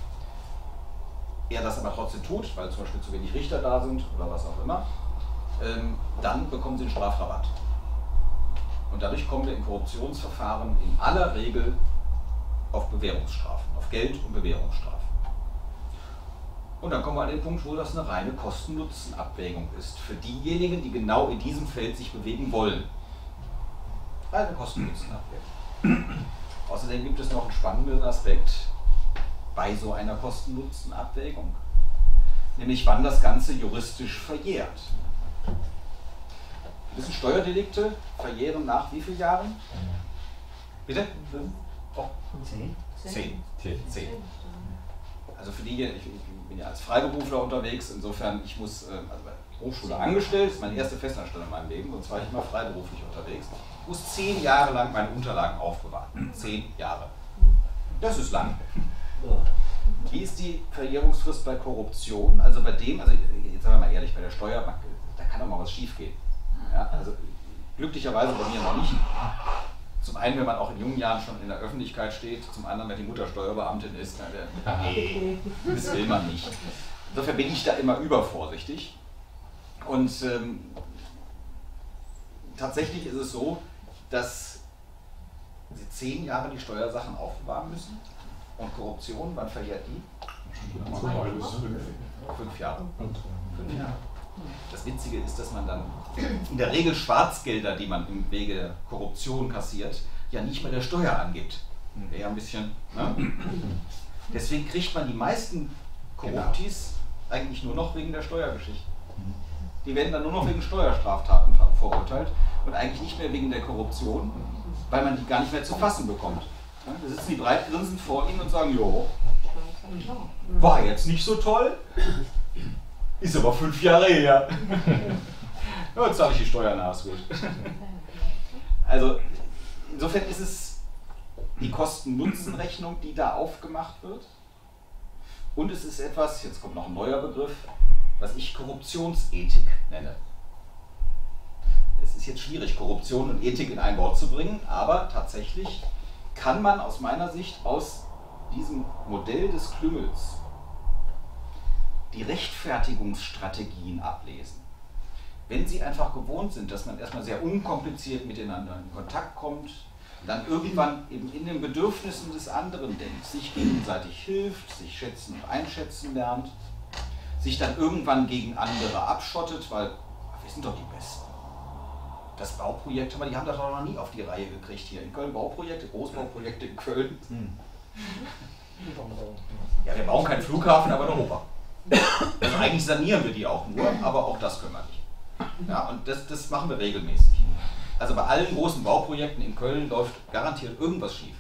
[SPEAKER 2] er das aber trotzdem tut, weil zum Beispiel zu wenig Richter da sind oder was auch immer, ähm, dann bekommen sie einen Strafrabatt. Und dadurch kommen wir in Korruptionsverfahren in aller Regel auf Bewährungsstrafen, auf Geld- und Bewährungsstrafen. Und dann kommen wir an den Punkt, wo das eine reine Kosten-Nutzen-Abwägung ist, für diejenigen, die genau in diesem Feld sich bewegen wollen. Reine Kosten-Nutzen-Abwägung. Außerdem gibt es noch einen spannenden Aspekt bei so einer Kosten-Nutzen-Abwägung, nämlich wann das Ganze juristisch verjährt. Wissen, Steuerdelikte verjähren nach wie vielen Jahren? Bitte? Oh. Zehn. Zehn. Zehn. Also für die, ich bin ja als Freiberufler unterwegs, insofern, ich muss, also bei der Hochschule angestellt, das ist meine erste Festanstellung in meinem Leben, sonst war ich immer freiberuflich unterwegs. Ich muss zehn Jahre lang meine Unterlagen aufbewahren. Zehn Jahre. Das ist lang. Wie ist die Verjährungsfrist bei Korruption? Also bei dem, also jetzt sagen wir mal ehrlich, bei der Steuer, da kann doch mal was schief gehen. Ja, also glücklicherweise bei mir noch nicht. Zum einen, wenn man auch in jungen Jahren schon in der Öffentlichkeit steht, zum anderen, wenn die Mutter Steuerbeamtin ist, na, der, nee, das will man nicht. Insofern bin ich da immer übervorsichtig. Und ähm, tatsächlich ist es so, dass sie zehn Jahre die Steuersachen aufbewahren müssen. Und Korruption, wann verjährt die? Fünf Jahre. Fünf Jahre. Das Witzige ist, dass man dann in der Regel Schwarzgelder, die man im Wege der Korruption kassiert, ja nicht mehr der Steuer angibt. Wäre ja ein bisschen. Ne? Deswegen kriegt man die meisten Korruptis eigentlich nur noch wegen der Steuergeschichte. Die werden dann nur noch wegen Steuerstraftaten verurteilt und eigentlich nicht mehr wegen der Korruption, weil man die gar nicht mehr zu fassen bekommt. Ja, da sitzen die breit grinsend vor ihnen und sagen, jo, war jetzt nicht so toll, ist aber fünf Jahre her. Ja, jetzt zahle ich die Steuern nach, ist gut. Also insofern ist es die Kosten-Nutzen-Rechnung, die da aufgemacht wird. Und es ist etwas, jetzt kommt noch ein neuer Begriff, was ich Korruptionsethik nenne. Es ist jetzt schwierig, Korruption und Ethik in ein Wort zu bringen, aber tatsächlich kann man aus meiner Sicht aus diesem Modell des Klüngels die Rechtfertigungsstrategien ablesen. Wenn Sie einfach gewohnt sind, dass man erstmal sehr unkompliziert miteinander in Kontakt kommt, dann irgendwann eben in den Bedürfnissen des anderen denkt, sich gegenseitig hilft, sich schätzen und einschätzen lernt, sich dann irgendwann gegen andere abschottet, weil wir sind doch die Besten. Das Bauprojekt, die haben das doch noch nie auf die Reihe gekriegt hier in Köln. Bauprojekte, Großbauprojekte in Köln. Ja, wir bauen keinen Flughafen, aber eine Oper. Also eigentlich sanieren wir die auch nur, aber auch das können wir nicht. Ja, und das, das machen wir regelmäßig. Also bei allen großen Bauprojekten in Köln läuft garantiert irgendwas schief.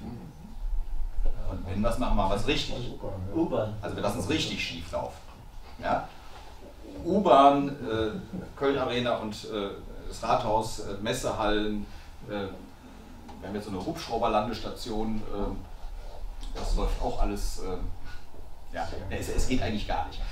[SPEAKER 2] Und wenn was machen, machen wir es richtig.
[SPEAKER 4] U-Bahn.
[SPEAKER 2] Also wir lassen es richtig schief laufen. Ja? U-Bahn, äh, Köln Arena und äh, das Rathaus, äh, Messehallen, äh, wir haben jetzt so eine Hubschrauberlandestation, äh, das läuft auch alles, äh, ja, es, es geht eigentlich gar nicht.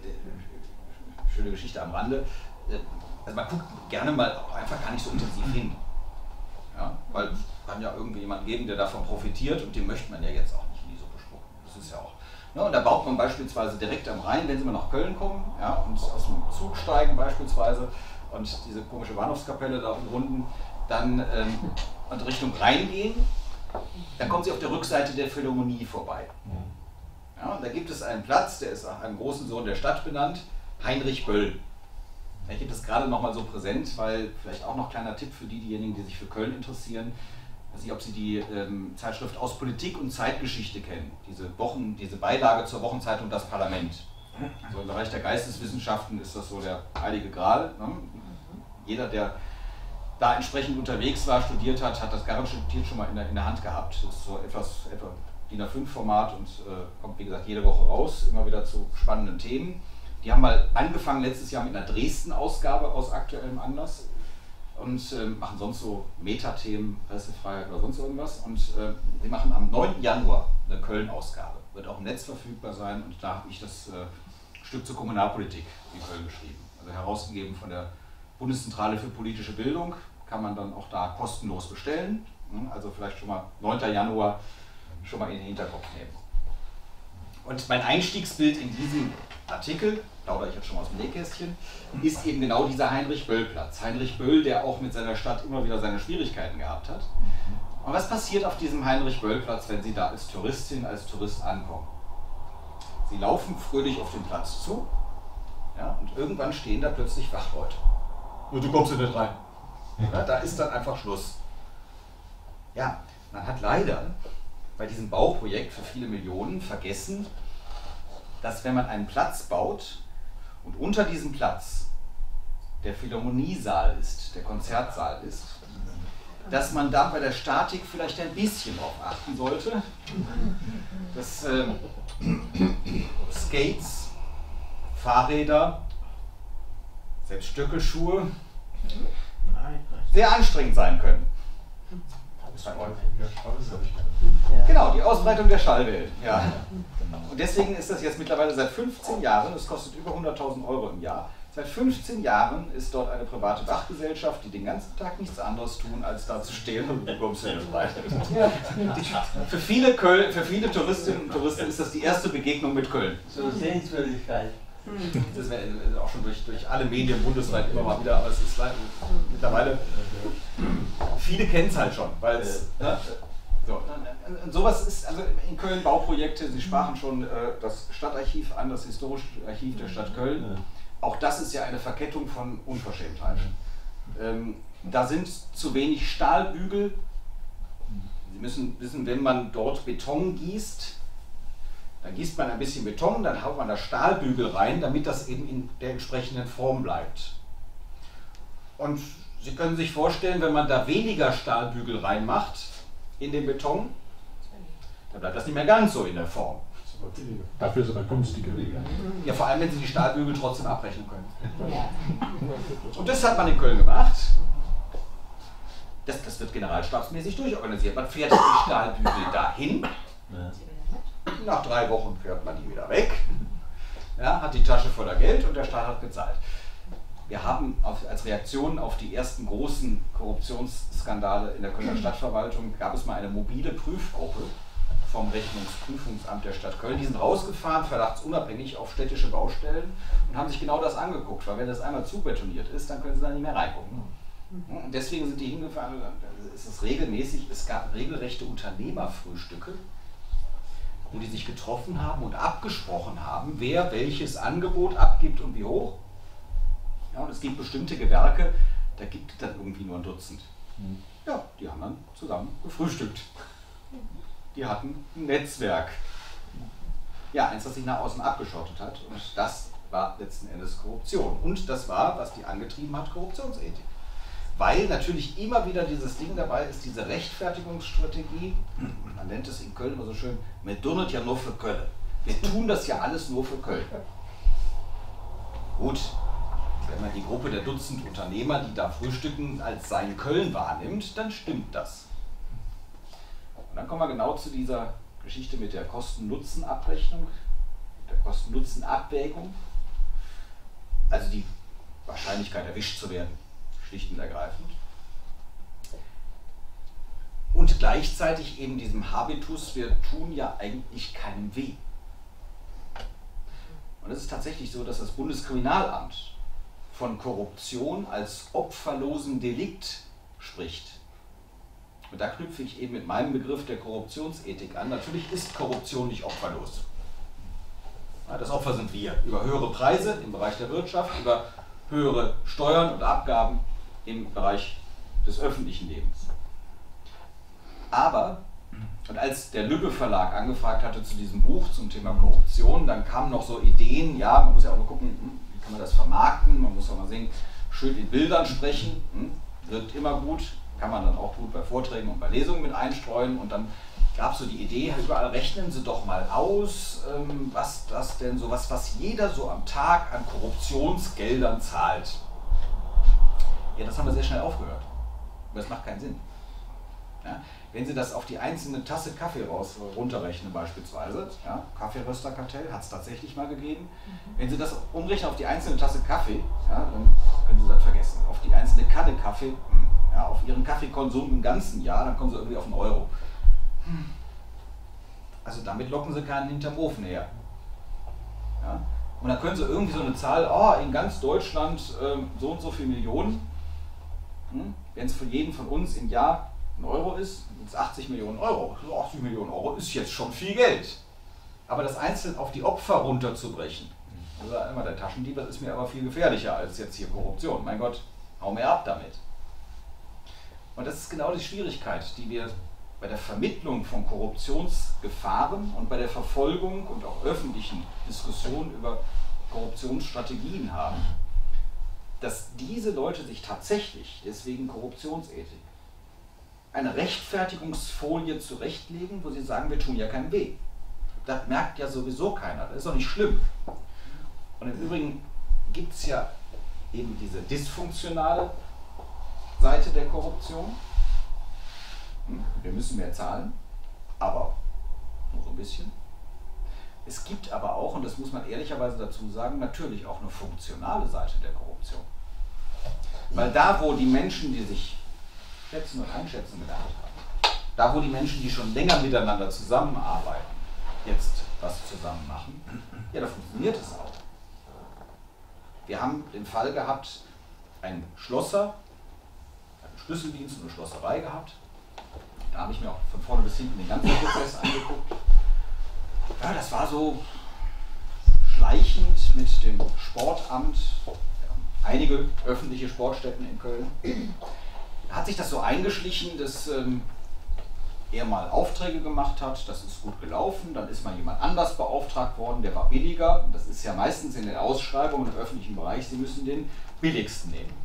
[SPEAKER 2] Schöne Geschichte am Rande. Also man guckt gerne mal auch einfach gar nicht so intensiv hin. Ja, weil es kann ja irgendwie jemanden geben, der davon profitiert und den möchte man ja jetzt auch nicht in die Suppe spucken. Das ist ja auch. Ja, und da baut man beispielsweise direkt am Rhein, wenn Sie mal nach Köln kommen, ja, und aus dem Zug steigen beispielsweise und diese komische Bahnhofskapelle da unten, dann ähm, und Richtung Rhein gehen, dann kommen Sie auf der Rückseite der Philharmonie vorbei. Ja, und da gibt es einen Platz, der ist nach einem großen Sohn der Stadt benannt, Heinrich Böll. Ich gebe das gerade noch mal so präsent, weil vielleicht auch noch kleiner Tipp für die, diejenigen, die sich für Köln interessieren. Ich weiß nicht, ob Sie die ähm, Zeitschrift Aus Politik und Zeitgeschichte kennen. Diese, Wochen, diese Beilage zur Wochenzeitung Das Parlament. So im Bereich der Geisteswissenschaften ist das so der heilige Gral. Ne? Jeder, der da entsprechend unterwegs war, studiert hat, hat das garantiert schon mal in der, in der Hand gehabt. Das ist so etwas, etwa D I N A fünf Format und äh, kommt wie gesagt jede Woche raus, immer wieder zu spannenden Themen. Die haben mal angefangen letztes Jahr mit einer Dresden-Ausgabe aus aktuellem Anlass und äh, machen sonst so Metathemen, Pressefreiheit oder sonst irgendwas. Und äh, sie machen am neunten Januar eine Köln-Ausgabe. Wird auch im Netz verfügbar sein und da habe ich das äh, Stück zur Kommunalpolitik in Köln geschrieben. Also herausgegeben von der Bundeszentrale für politische Bildung, kann man dann auch da kostenlos bestellen. Also vielleicht schon mal neunten Januar schon mal in den Hinterkopf nehmen. Und mein Einstiegsbild in diesem Artikel, plaudere ich jetzt schon mal aus dem Nähkästchen, ist eben genau dieser Heinrich-Böll-Platz. Heinrich Böll, der auch mit seiner Stadt immer wieder seine Schwierigkeiten gehabt hat. Und was passiert auf diesem Heinrich-Böll-Platz, wenn Sie da als Touristin, als Tourist ankommen? Sie laufen fröhlich auf den Platz zu, ja, und irgendwann stehen da plötzlich Wachleute. Und du kommst nicht rein. Ja, da ist dann einfach Schluss. Ja, man hat leider bei diesem Bauprojekt für viele Millionen vergessen, dass wenn man einen Platz baut und unter diesem Platz der Philharmoniesaal ist, der Konzertsaal ist, dass man da bei der Statik vielleicht ein bisschen drauf achten sollte, dass äh, Skates, Fahrräder, selbst Stöckelschuhe sehr anstrengend sein können. Genau, die Ausbreitung der Schallwellen. Ja. Und deswegen ist das jetzt mittlerweile seit fünfzehn Jahren, es kostet über hunderttausend Euro im Jahr, seit fünfzehn Jahren ist dort eine private Wachgesellschaft, die den ganzen Tag nichts anderes tun, als da zu stehen und du kommst hin und rein. Für viele, Köln, für viele Touristinnen und Touristen ist das die erste Begegnung mit Köln.
[SPEAKER 4] So Sehenswürdigkeit.
[SPEAKER 2] Das wäre auch schon durch, durch alle Medien bundesweit immer mal wieder, aber es ist leider mittlerweile, viele kennen es halt schon, weil es, ne, so. Und sowas ist, also in Köln Bauprojekte, Sie sprachen schon äh, das Stadtarchiv an, das historische Archiv der Stadt Köln, auch das ist ja eine Verkettung von Unverschämtheiten. Ähm, da sind zu wenig Stahlbügel, Sie müssen wissen, wenn man dort Beton gießt, dann gießt man ein bisschen Beton, dann haut man da Stahlbügel rein, damit das eben in der entsprechenden Form bleibt. Und Sie können sich vorstellen, wenn man da weniger Stahlbügel reinmacht in den Beton, dann bleibt das nicht mehr ganz so in der Form.
[SPEAKER 5] Dafür ist es aber günstiger.
[SPEAKER 2] Ja, vor allem, wenn Sie die Stahlbügel trotzdem abrechnen können. Und das hat man in Köln gemacht. Das, das wird generalstabsmäßig durchorganisiert. Man fährt die Stahlbügel dahin. Nach drei Wochen fährt man die wieder weg. Ja, hat die Tasche voller Geld und der Staat hat gezahlt. Wir haben auf, als Reaktion auf die ersten großen Korruptionsskandale in der Kölner Stadtverwaltung, gab es mal eine mobile Prüfgruppe vom Rechnungsprüfungsamt der Stadt Köln. Die sind rausgefahren, verdachtsunabhängig, auf städtische Baustellen und haben sich genau das angeguckt, weil wenn das einmal zubetoniert ist, dann können sie da nicht mehr reingucken. Und deswegen sind die hingefahren, es ist regelmäßig, es gab regelrechte Unternehmerfrühstücke, wo die sich getroffen haben und abgesprochen haben, wer welches Angebot abgibt und wie hoch. Ja, und es gibt bestimmte Gewerke, da gibt es dann irgendwie nur ein Dutzend. Ja, die haben dann zusammen gefrühstückt. Die hatten ein Netzwerk. Ja, eins, das sich nach außen abgeschottet hat. Und das war letzten Endes Korruption. Und das war, was die angetrieben hat, Korruptionsethik. Weil natürlich immer wieder dieses Ding dabei ist, diese Rechtfertigungsstrategie, man nennt es in Köln immer so schön, wir tun es ja nur für Köln. Wir tun das ja alles nur für Köln. Gut, wenn man die Gruppe der Dutzend Unternehmer, die da frühstücken, als sein Köln wahrnimmt, dann stimmt das. Und dann kommen wir genau zu dieser Geschichte mit der Kosten-Nutzen-Abrechnung, der Kosten-Nutzen-Abwägung. Also die Wahrscheinlichkeit, erwischt zu werden, schlicht und ergreifend. Und gleichzeitig eben diesem Habitus, wir tun ja eigentlich keinem weh. Und es ist tatsächlich so, dass das Bundeskriminalamt von Korruption als opferlosen Delikt spricht. Und da knüpfe ich eben mit meinem Begriff der Korruptionsethik an. Natürlich ist Korruption nicht opferlos. Das Opfer sind wir. Über höhere Preise im Bereich der Wirtschaft, über höhere Steuern und Abgaben im Bereich des öffentlichen Lebens. Aber, und als der Lübbe Verlag angefragt hatte zu diesem Buch zum Thema Korruption, dann kamen noch so Ideen, ja, man muss ja auch mal gucken, wie kann man das vermarkten, man muss auch mal sehen, schön in Bildern sprechen, wirkt immer gut, kann man dann auch gut bei Vorträgen und bei Lesungen mit einstreuen. Und dann gab es so die Idee, überall rechnen Sie doch mal aus, was das denn so, was, was jeder so am Tag an Korruptionsgeldern zahlt. Ja, das haben wir sehr schnell aufgehört. Aber das macht keinen Sinn. Ja, wenn Sie das auf die einzelne Tasse Kaffee raus, runterrechnen beispielsweise, ja, Kaffeerösterkartell hat es tatsächlich mal gegeben. Mhm. Wenn Sie das umrechnen auf die einzelne Tasse Kaffee, ja, dann können Sie das vergessen. Auf die einzelne Kanne Kaffee, ja, auf Ihren Kaffeekonsum im ganzen Jahr, dann kommen Sie irgendwie auf einen Euro. Also damit locken Sie keinen hinterm Ofen her. Ja? Und dann können Sie irgendwie so eine Zahl, oh, in ganz Deutschland ähm, so und so viele Millionen, hm? Wenn es für jeden von uns im Jahr ein Euro ist, sind es achtzig Millionen Euro. achtzig Millionen Euro ist jetzt schon viel Geld. Aber das einzeln auf die Opfer runterzubrechen, also immer der Taschendieb, das ist mir aber viel gefährlicher als jetzt hier Korruption. Mein Gott, hau mir ab damit. Und das ist genau die Schwierigkeit, die wir bei der Vermittlung von Korruptionsgefahren und bei der Verfolgung und auch öffentlichen Diskussionen über Korruptionsstrategien haben. Dass diese Leute sich tatsächlich, deswegen Korruptionsethik, eine Rechtfertigungsfolie zurechtlegen, wo sie sagen, wir tun ja keinem weh. Das merkt ja sowieso keiner, das ist doch nicht schlimm. Und im Übrigen gibt es ja eben diese dysfunktionale Seite der Korruption. Wir müssen mehr zahlen, aber nur so ein bisschen. Es gibt aber auch, und das muss man ehrlicherweise dazu sagen, natürlich auch eine funktionale Seite der Korruption. Weil da, wo die Menschen, die sich schätzen und einschätzen gelernt haben, da, wo die Menschen, die schon länger miteinander zusammenarbeiten, jetzt was zusammen machen, ja, da funktioniert es auch. Wir haben den Fall gehabt, ein Schlosser, einen Schlüsseldienst und eine Schlosserei gehabt. Da habe ich mir auch von vorne bis hinten den ganzen Prozess angeguckt. Ja, das war so schleichend mit dem Sportamt, ja, einige öffentliche Sportstätten in Köln. Da hat sich das so eingeschlichen, dass ähm, er mal Aufträge gemacht hat, das ist gut gelaufen, dann ist mal jemand anders beauftragt worden, der war billiger. Das ist ja meistens in den Ausschreibungen im öffentlichen Bereich, Sie müssen den billigsten nehmen.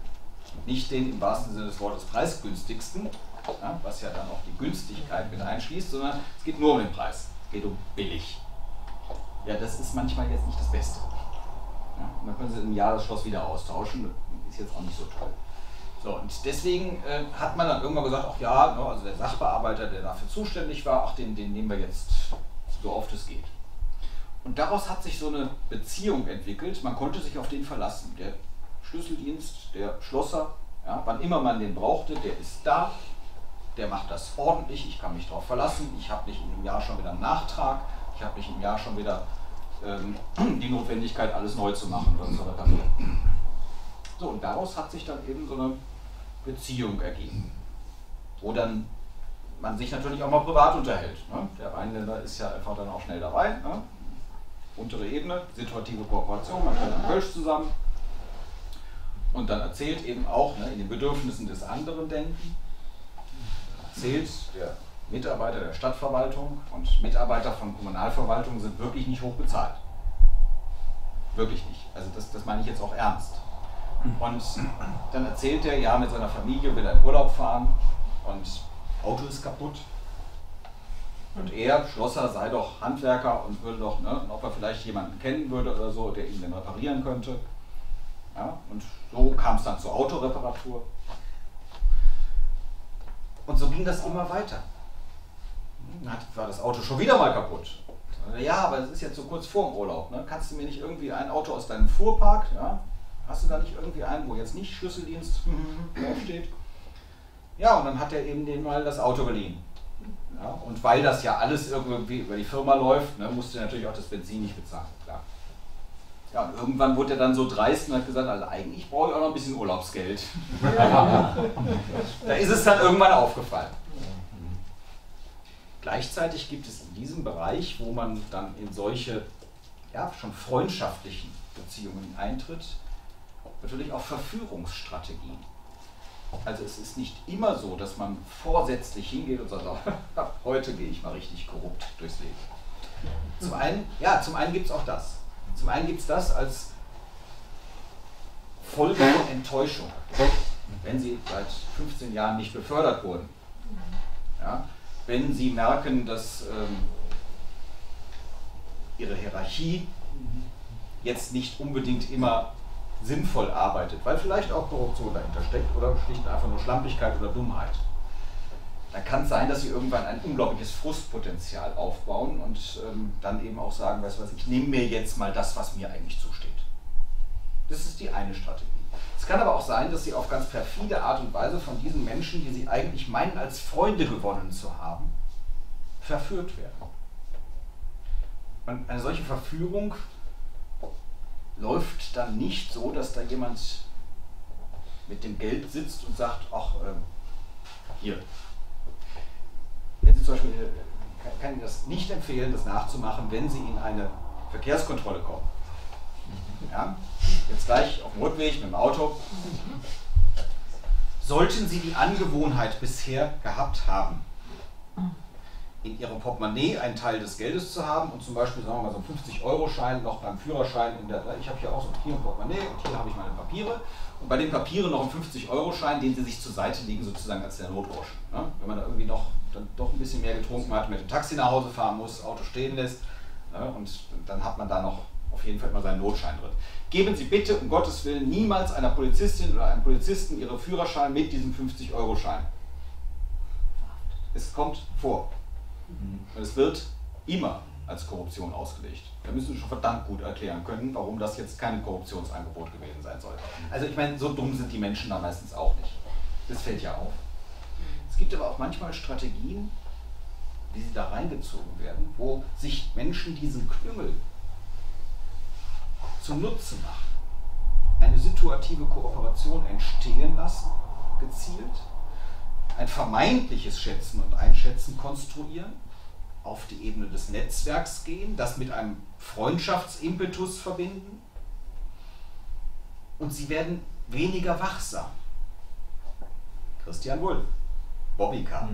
[SPEAKER 2] Nicht den im wahrsten Sinne des Wortes preisgünstigsten, ja, was ja dann auch die Günstigkeit mit einschließt, sondern es geht nur um den Preis, es geht um billig. Ja, das ist manchmal jetzt nicht das Beste. Ja, und dann können Sie im Jahr das Schloss wieder austauschen, ist jetzt auch nicht so toll. So, und deswegen äh, hat man dann irgendwann gesagt, ach ja, ne, also der Sachbearbeiter, der dafür zuständig war, ach den, den nehmen wir jetzt so oft es geht. Und daraus hat sich so eine Beziehung entwickelt, man konnte sich auf den verlassen. Der Schlüsseldienst, der Schlosser, ja, wann immer man den brauchte, der ist da, der macht das ordentlich, ich kann mich darauf verlassen, ich habe nicht im Jahr schon wieder einen Nachtrag, ich habe nicht im Jahr schon wieder ähm, die Notwendigkeit, alles neu zu machen oder zu reparieren. So, und daraus hat sich dann eben so eine Beziehung ergeben, wo dann man sich natürlich auch mal privat unterhält. Ne? Der Rheinländer ist ja einfach dann auch schnell dabei. Ne? Untere Ebene, situative Kooperation, man kommt am Kölsch zusammen und dann erzählt eben auch, ne, in den Bedürfnissen des anderen denken, erzählt der Mitarbeiter der Stadtverwaltung, und Mitarbeiter von Kommunalverwaltungen sind wirklich nicht hoch bezahlt. Wirklich nicht. Also das, das meine ich jetzt auch ernst. Und dann erzählt er, ja, mit seiner Familie will er in Urlaub fahren und Auto ist kaputt. Und er, Schlosser, sei doch Handwerker und würde doch, ne, ob er vielleicht jemanden kennen würde oder so, der ihn dann reparieren könnte. Ja, und so kam es dann zur Autoreparatur. Und so ging das immer weiter. Dann war das Auto schon wieder mal kaputt. Ja, aber es ist jetzt so kurz vor dem Urlaub. Ne? Kannst du mir nicht irgendwie ein Auto aus deinem Fuhrpark, ja? Hast du da nicht irgendwie einen, wo jetzt nicht Schlüsseldienst draufsteht? Ja, und dann hat er eben den mal das Auto geliehen. Ja, und weil das ja alles irgendwie über die Firma läuft, ne, musste er natürlich auch das Benzin nicht bezahlen, klar. Ja, und irgendwann wurde er dann so dreist und hat gesagt, also eigentlich brauche ich auch noch ein bisschen Urlaubsgeld. Da ist es dann irgendwann aufgefallen. Gleichzeitig gibt es in diesem Bereich, wo man dann in solche, ja, schon freundschaftlichen Beziehungen eintritt, natürlich auch Verführungsstrategien. Also es ist nicht immer so, dass man vorsätzlich hingeht und sagt, heute gehe ich mal richtig korrupt durchs Leben. Zum einen, ja, zum einen gibt es auch das. Zum einen gibt es das als Folge von Enttäuschung, wenn Sie seit fünfzehn Jahren nicht befördert wurden. Ja, wenn Sie merken, dass ähm, Ihre Hierarchie jetzt nicht unbedingt immer sinnvoll arbeitet, weil vielleicht auch Korruption dahinter steckt oder schlicht einfach nur Schlampigkeit oder Dummheit. Dann kann es sein, dass Sie irgendwann ein unglaubliches Frustpotenzial aufbauen und ähm, dann eben auch sagen, weißt du was, ich nehme mir jetzt mal das, was mir eigentlich zusteht. Das ist die eine Strategie. Es kann aber auch sein, dass Sie auf ganz perfide Art und Weise von diesen Menschen, die Sie eigentlich meinen, als Freunde gewonnen zu haben, verführt werden. Und eine solche Verführung läuft dann nicht so, dass da jemand mit dem Geld sitzt und sagt, ach, äh, hier. Wenn Sie zum Beispiel, kann, kann Ihnen das nicht empfehlen, das nachzumachen, wenn Sie in eine Verkehrskontrolle kommen. Ja? Jetzt gleich auf dem Rückweg mit dem Auto. Sollten Sie die Angewohnheit bisher gehabt haben, in Ihrem Portemonnaie einen Teil des Geldes zu haben und zum Beispiel, sagen wir mal, so einen fünfzig Euro Schein noch beim Führerschein, in der, ich habe hier auch so hier ein Portemonnaie und hier habe ich meine Papiere und bei den Papieren noch einen fünfzig Euro Schein, den Sie sich zur Seite legen, sozusagen als der Notgroschen. Ne? Wenn man da irgendwie noch dann doch ein bisschen mehr getrunken hat, mit dem Taxi nach Hause fahren muss, Auto stehen lässt, ne? Und dann hat man da noch auf jeden Fall mal seinen Notschein drin. Geben Sie bitte um Gottes Willen niemals einer Polizistin oder einem Polizisten Ihre Führerschein mit diesem fünfzig Euro Schein. Es kommt vor. Und es wird immer als Korruption ausgelegt. Da müssen Sie schon verdammt gut erklären können, warum das jetzt kein Korruptionsangebot gewesen sein soll. Also ich meine, so dumm sind die Menschen da meistens auch nicht. Das fällt ja auf. Es gibt aber auch manchmal Strategien, wie sie da reingezogen werden, wo sich Menschen diesen Klüngel zunutze machen, eine situative Kooperation entstehen lassen, gezielt, ein vermeintliches Schätzen und Einschätzen konstruieren, auf die Ebene des Netzwerks gehen, das mit einem Freundschaftsimpetus verbinden und sie werden weniger wachsam. Christian Wulff, Bobbycar.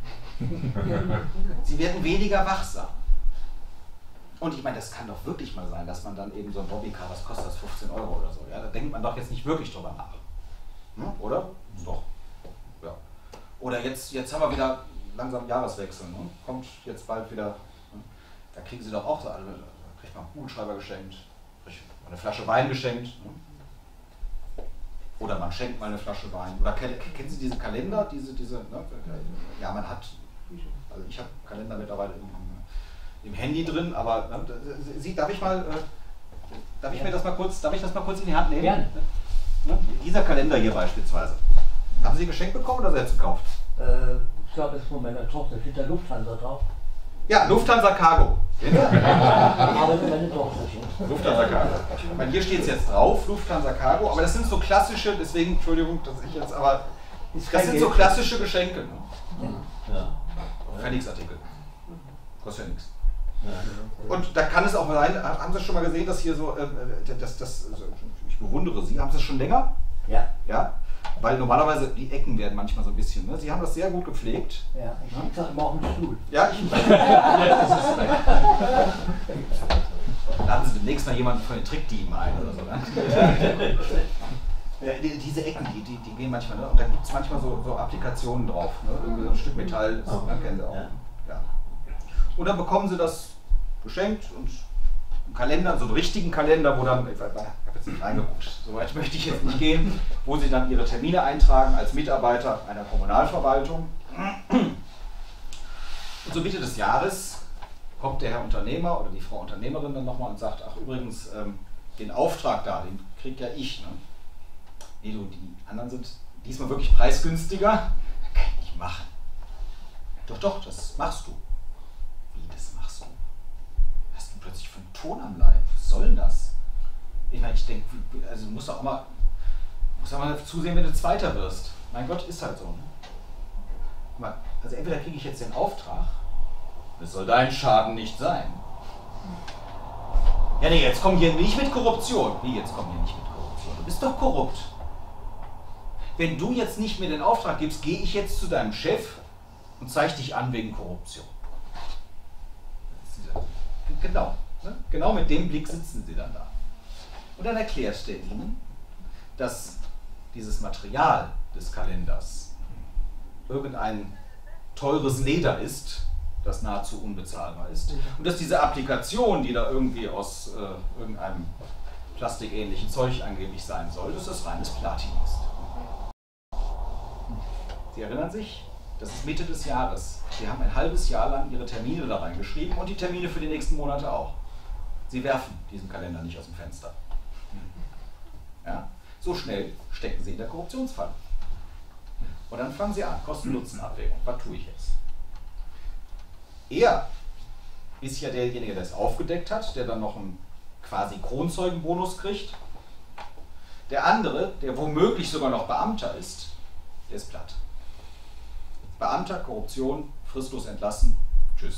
[SPEAKER 2] Sie werden weniger wachsam. Und ich meine, das kann doch wirklich mal sein, dass man dann eben so ein Bobbycar, was kostet das, fünfzehn Euro oder so, ja, da denkt man doch jetzt nicht wirklich drüber nach. Hm? Oder? Doch. Ja. Oder jetzt, jetzt haben wir wieder langsam Jahreswechsel. Ne? Kommt jetzt bald wieder. Ne? Da kriegen Sie doch auch so alle. Da kriegt man einen Kugelschreiber geschenkt, kriegt man eine Flasche Wein geschenkt. Ne? Oder man schenkt mal eine Flasche Wein. Oder kennen Sie diese Kalender? Diese, diese, ne? Ja, man hat. Also ich habe Kalender mittlerweile im, im Handy drin, aber ne? Sie, darf ich mal. Äh, darf ich mir das mal kurz, darf ich das mal kurz in die Hand nehmen?
[SPEAKER 3] Gerne.
[SPEAKER 2] Ne? Dieser Kalender hier beispielsweise. Haben Sie geschenkt bekommen oder selbst gekauft?
[SPEAKER 3] Äh, ich glaube, es ist von meiner Tochter, steht der Lufthansa drauf.
[SPEAKER 2] Ja, Lufthansa Cargo.
[SPEAKER 3] Aber für meine Tochterchen.
[SPEAKER 2] Lufthansa Cargo. Ich meine, hier steht es jetzt drauf, Lufthansa Cargo, aber das sind so klassische, deswegen, Entschuldigung, dass ich jetzt, aber das sind so klassische Geschenke. Ne?
[SPEAKER 4] Ja.
[SPEAKER 2] Pfennigsartikel. Kostet ja nichts. Und da kann es auch sein, haben Sie schon mal gesehen, dass hier so, äh, das, das, ich bewundere Sie, haben Sie es schon länger?
[SPEAKER 3] Ja.
[SPEAKER 2] Ja? Weil normalerweise die Ecken werden manchmal so ein bisschen, ne? Sie haben das sehr gut gepflegt.
[SPEAKER 3] Ja, ich liege sag immer auf dem Stuhl.
[SPEAKER 2] Ja, ich. Laden Sie demnächst mal jemanden von den Trickdieben ein oder so. Ne? Ja, die, diese Ecken, die, die, die gehen manchmal, ne? Und da gibt es manchmal so, so Applikationen drauf. Ne? Irgendwie so ein Stück Metall, das ne? kennen Sie auch.
[SPEAKER 4] Ja.
[SPEAKER 2] Ja. Und dann bekommen Sie das geschenkt und einen Kalender, so einen richtigen Kalender, wo dann, ich habe jetzt nicht reingeguckt, so weit möchte ich jetzt nicht gehen, wo Sie dann Ihre Termine eintragen als Mitarbeiter einer Kommunalverwaltung. Und so Mitte des Jahres kommt der Herr Unternehmer oder die Frau Unternehmerin dann nochmal und sagt, ach übrigens, ähm, den Auftrag da, den krieg ja ich. Ne? Nee, du, die anderen sind diesmal wirklich preisgünstiger. Kann ich nicht machen. Doch, doch, das machst du. Wie, das machst du? Hast du plötzlich von Ton am Leib? Was soll denn das? Ich meine, ich denke, also du musst auch mal, musst auch mal zusehen, wenn du Zweiter wirst. Mein Gott, ist halt so. Ne? Guck mal, also entweder kriege ich jetzt den Auftrag, das soll dein Schaden nicht sein. Ja, nee, jetzt komm hier nicht mit Korruption. Wie, jetzt komm hier nicht mit Korruption? Du bist doch korrupt. Wenn du jetzt nicht mir den Auftrag gibst, gehe ich jetzt zu deinem Chef und zeige dich an wegen Korruption. Genau, ne? Genau mit dem Blick sitzen sie dann da. Und dann erklärt der ihnen, dass dieses Material des Kalenders irgendein teures Leder ist, das nahezu unbezahlbar ist. Und dass diese Applikation, die da irgendwie aus äh, irgendeinem plastikähnlichen Zeug angeblich sein soll, dass das reines Platin ist. Sie erinnern sich? Das ist Mitte des Jahres. Sie haben ein halbes Jahr lang Ihre Termine da reingeschrieben und die Termine für die nächsten Monate auch. Sie werfen diesen Kalender nicht aus dem Fenster. Ja? So schnell stecken Sie in der Korruptionsfalle. Und dann fangen Sie an, Kosten-Nutzen-Abwägung. Was tue ich jetzt? Er ist ja derjenige, der es aufgedeckt hat, der dann noch einen quasi Kronzeugenbonus kriegt. Der andere, der womöglich sogar noch Beamter ist, der ist platt. Beamter, Korruption, fristlos entlassen, tschüss.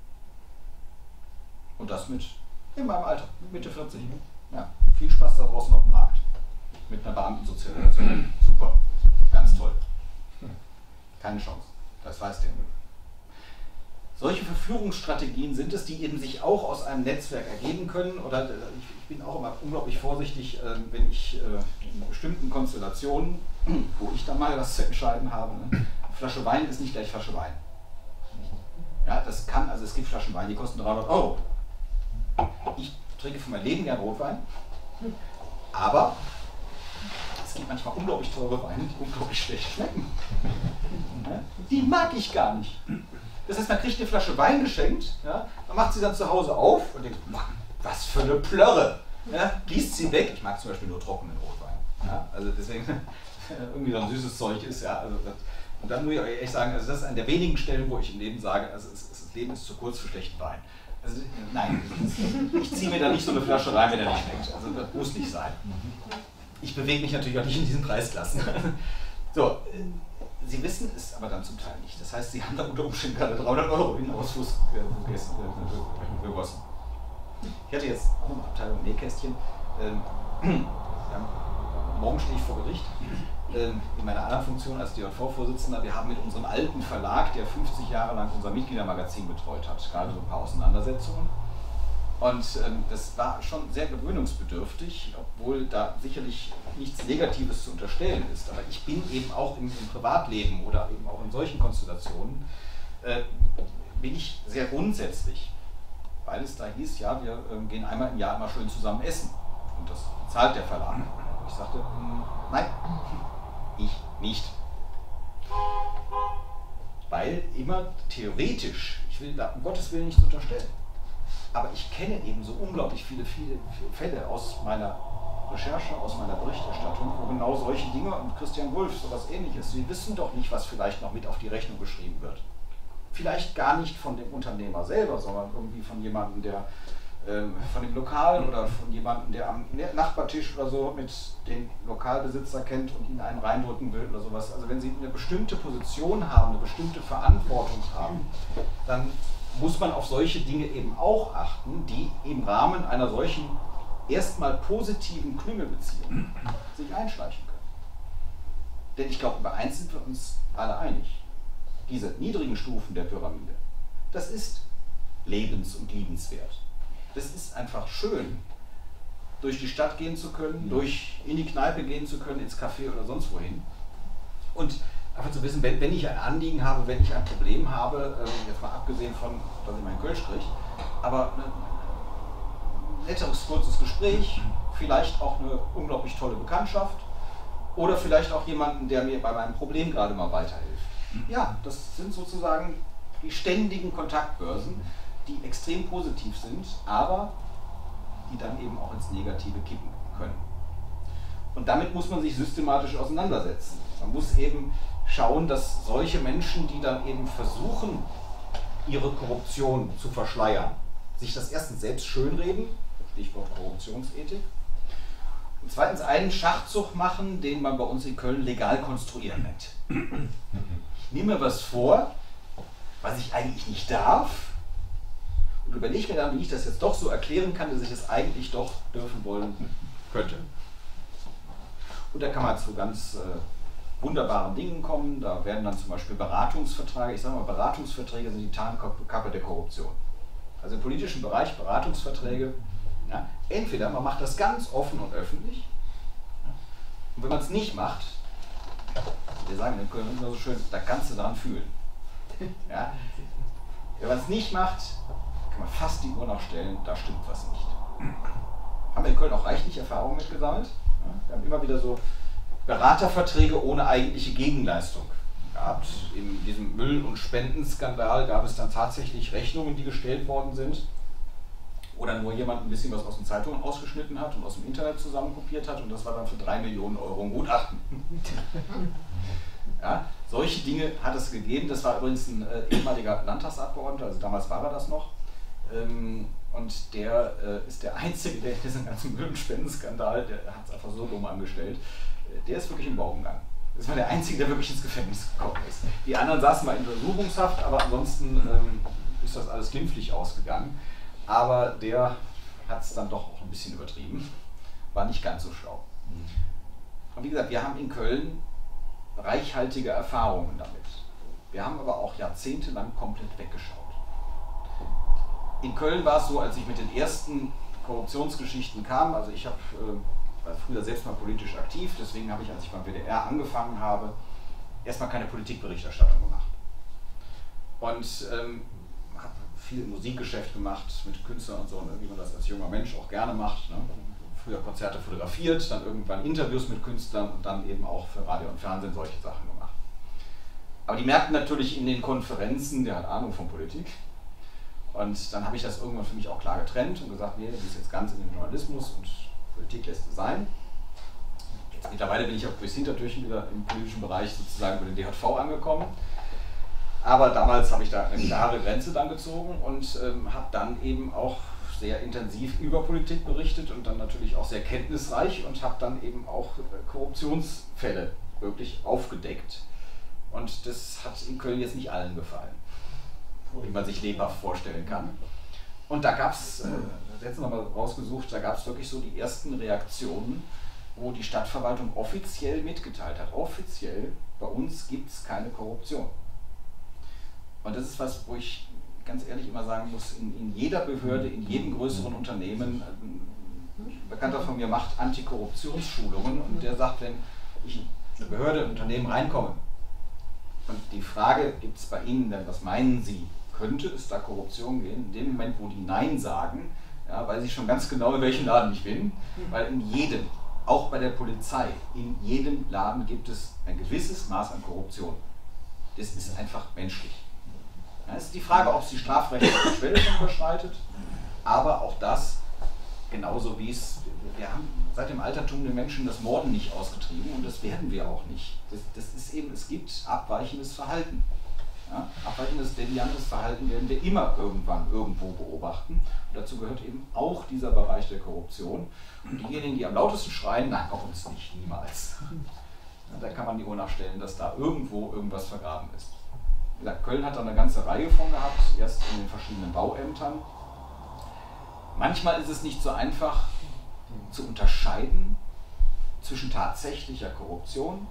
[SPEAKER 2] Und das mit in meinem Alter, mit Mitte vierzig. Ja, viel Spaß da draußen auf dem Markt. Mit einer Beamtensozialisation. Super, ganz toll. Keine Chance, das weiß der. Solche Verführungsstrategien sind es, die eben sich auch aus einem Netzwerk ergeben können. Oder ich bin auch immer unglaublich vorsichtig, wenn ich in bestimmten Konstellationen, wo ich dann mal was zu entscheiden habe, ne? Flasche Wein ist nicht gleich Flasche Wein. Ja, das kann, also es gibt Flaschen Wein, die kosten dreihundert Euro. Ich trinke für mein Leben gern Rotwein, aber es gibt manchmal unglaublich teure Weine, die unglaublich schlecht schmecken. Ja, die mag ich gar nicht. Das heißt, man kriegt eine Flasche Wein geschenkt, ja, man macht sie dann zu Hause auf und denkt, was für eine Plörre. Ja, gießt sie weg. Ich mag zum Beispiel nur trockenen Rotwein. Ja, also deswegen irgendwie so ein süßes Zeug ist. Ja, also das, und dann muss ich euch echt sagen, also das ist eine der wenigen Stellen, wo ich im Leben sage, also es, es, das Leben ist zu kurz für schlechten Wein. Also, nein, ich ziehe mir da nicht so eine Flasche rein, wenn er nicht schmeckt. Also das muss nicht sein. Ich bewege mich natürlich auch nicht in diesen Preisklassen. So, Sie wissen es aber dann zum Teil nicht. Das heißt, Sie haben da unter Umständen gerade dreihundert Euro in den Ausschuss gegossen. Ich hatte jetzt auch eine Abteilung Nähkästchen. Ähm, morgen stehe ich vor Gericht. Ähm, in meiner anderen Funktion als D J V-Vorsitzender. Wir haben mit unserem alten Verlag, der fünfzig Jahre lang unser Mitgliedermagazin betreut hat, gerade so ein paar Auseinandersetzungen. Und ähm, das war schon sehr gewöhnungsbedürftig, obwohl da sicherlich nichts Negatives zu unterstellen ist. Aber ich bin eben auch im, im Privatleben oder eben auch in solchen Konstellationen, äh, bin ich sehr grundsätzlich, weil es da hieß, ja, wir äh, gehen einmal im Jahr immer schön zusammen essen. Und das zahlt der Verlag. Ich sagte, hm, nein, ich nicht. Weil immer theoretisch, ich will da um Gottes Willen nichts unterstellen, aber ich kenne eben so unglaublich viele, viele, viele Fälle aus meiner Recherche, aus meiner Berichterstattung, wo genau solche Dinge, und Christian Wulff sowas Ähnliches, wir wissen doch nicht, was vielleicht noch mit auf die Rechnung geschrieben wird. Vielleicht gar nicht von dem Unternehmer selber, sondern irgendwie von jemandem, der äh, von dem Lokal oder von jemandem, der am Nachbartisch oder so mit den Lokalbesitzer kennt und ihn einen reindrücken will oder sowas. Also wenn Sie eine bestimmte Position haben, eine bestimmte Verantwortung haben, dann muss man auf solche Dinge eben auch achten, die im Rahmen einer solchen erstmal positiven Klüngelbeziehung sich einschleichen können. Denn ich glaube, über eins sind wir uns alle einig. Diese niedrigen Stufen der Pyramide, das ist lebens- und liebenswert. Das ist einfach schön, durch die Stadt gehen zu können, durch in die Kneipe gehen zu können, ins Café oder sonst wohin. Und einfach zu wissen, wenn, wenn ich ein Anliegen habe, wenn ich ein Problem habe, äh, jetzt mal abgesehen von, dass ich meinen Kölsch kriege, aber ein netteres, kurzes Gespräch, vielleicht auch eine unglaublich tolle Bekanntschaft oder vielleicht auch jemanden, der mir bei meinem Problem gerade mal weiterhilft. Ja, das sind sozusagen die ständigen Kontaktbörsen, die extrem positiv sind, aber die dann eben auch ins Negative kippen können. Und damit muss man sich systematisch auseinandersetzen. Man muss eben schauen, dass solche Menschen, die dann eben versuchen, ihre Korruption zu verschleiern, sich das erstens selbst schönreden, Stichwort Korruptionsethik, und zweitens einen Schachzug machen, den man bei uns in Köln legal konstruieren nennt. Ich nehme was vor, was ich eigentlich nicht darf, und überlege mir dann, wie ich das jetzt doch so erklären kann, dass ich das eigentlich doch dürfen wollen könnte. Und da kann man zu ganz äh, wunderbaren Dingen kommen. Da werden dann zum Beispiel Beratungsverträge, ich sage mal, Beratungsverträge sind die Tarnkappe der Korruption. Also im politischen Bereich Beratungsverträge, ja, entweder man macht das ganz offen und öffentlich, ja, und wenn man es nicht macht, wir sagen in Köln immer so schön, da kannst du daran fühlen. Ja, wenn man es nicht macht, kann man fast die Uhr nachstellen, da stimmt was nicht. Haben wir in Köln auch reichlich Erfahrungen mit gesammelt. Ja, wir haben immer wieder so Beraterverträge ohne eigentliche Gegenleistung gehabt. In diesem Müll- und Spendenskandal gab es dann tatsächlich Rechnungen, die gestellt worden sind. Oder nur jemand ein bisschen was aus den Zeitungen ausgeschnitten hat und aus dem Internet zusammenkopiert hat und das war dann für drei Millionen Euro ein Gutachten. Ja, solche Dinge hat es gegeben. Das war übrigens ein äh, ehemaliger Landtagsabgeordneter, also damals war er das noch. Ähm, und der äh, ist der Einzige, der diesen ganzen Müll- und Spendenskandal, der hat es einfach so dumm angestellt, äh, der ist wirklich in Bau gegangen. Das war der Einzige, der wirklich ins Gefängnis gekommen ist. Die anderen saßen mal in Untersuchungshaft, aber ansonsten ähm, ist das alles glimpflich ausgegangen. Aber der hat es dann doch auch ein bisschen übertrieben, war nicht ganz so schlau. Und wie gesagt, wir haben in Köln reichhaltige Erfahrungen damit. Wir haben aber auch jahrzehntelang komplett weggeschaut. In Köln war es so, als ich mit den ersten Korruptionsgeschichten kam, also ich hab, äh, war früher selbst mal politisch aktiv, deswegen habe ich, als ich beim W D R angefangen habe, erstmal keine Politikberichterstattung gemacht. Und ähm, habe viel im Musikgeschäft gemacht mit Künstlern und so, ne, wie man das als junger Mensch auch gerne macht. Ne? Früher Konzerte fotografiert, dann irgendwann Interviews mit Künstlern und dann eben auch für Radio und Fernsehen solche Sachen gemacht. Aber die merkten natürlich in den Konferenzen, der hat Ahnung von Politik. Und dann habe ich das irgendwann für mich auch klar getrennt und gesagt, nee, das ist jetzt ganz in den Journalismus und Politik lässt es sein. Jetzt mittlerweile bin ich auch durchs Hintertürchen wieder im politischen Bereich sozusagen über den D J V angekommen. Aber damals habe ich da eine klare Grenze dann gezogen und ähm, habe dann eben auch sehr intensiv über Politik berichtet und dann natürlich auch sehr kenntnisreich und habe dann eben auch äh, Korruptionsfälle wirklich aufgedeckt. Und das hat in Köln jetzt nicht allen gefallen, wie man sich lebhaft vorstellen kann. Und da gab es, äh, jetzt nochmal rausgesucht, da gab es wirklich so die ersten Reaktionen, wo die Stadtverwaltung offiziell mitgeteilt hat, offiziell, bei uns gibt es keine Korruption. Und das ist was, wo ich ganz ehrlich immer sagen muss, in, in jeder Behörde, in jedem größeren Unternehmen, ein Bekannter von mir macht Antikorruptionsschulungen und der sagt, wenn ich in eine Behörde, ein Unternehmen reinkomme und die Frage, gibt es bei Ihnen denn, was meinen Sie, könnte es da Korruption gehen? In dem Moment, wo die Nein sagen, ja, weiß ich schon ganz genau, in welchem Laden ich bin, weil in jedem, auch bei der Polizei, in jedem Laden gibt es ein gewisses Maß an Korruption. Das ist einfach menschlich. Ja, es ist die Frage, ob es die strafrechtliche Schwelle schon überschreitet, aber auch das, genauso wie es, wir haben seit dem Altertum den Menschen das Morden nicht ausgetrieben und das werden wir auch nicht. Das, das ist eben, es gibt abweichendes Verhalten. Ja, abweichendes, deviantes Verhalten werden wir immer irgendwann irgendwo beobachten. Und dazu gehört eben auch dieser Bereich der Korruption. Und diejenigen, die am lautesten schreien, nein, bei uns nicht, niemals. Ja, da kann man die Uhr nachstellen, dass da irgendwo irgendwas vergraben ist. Wie gesagt, Köln hat da eine ganze Reihe von gehabt, erst in den verschiedenen Bauämtern. Manchmal ist es nicht so einfach zu unterscheiden zwischen tatsächlicher Korruption,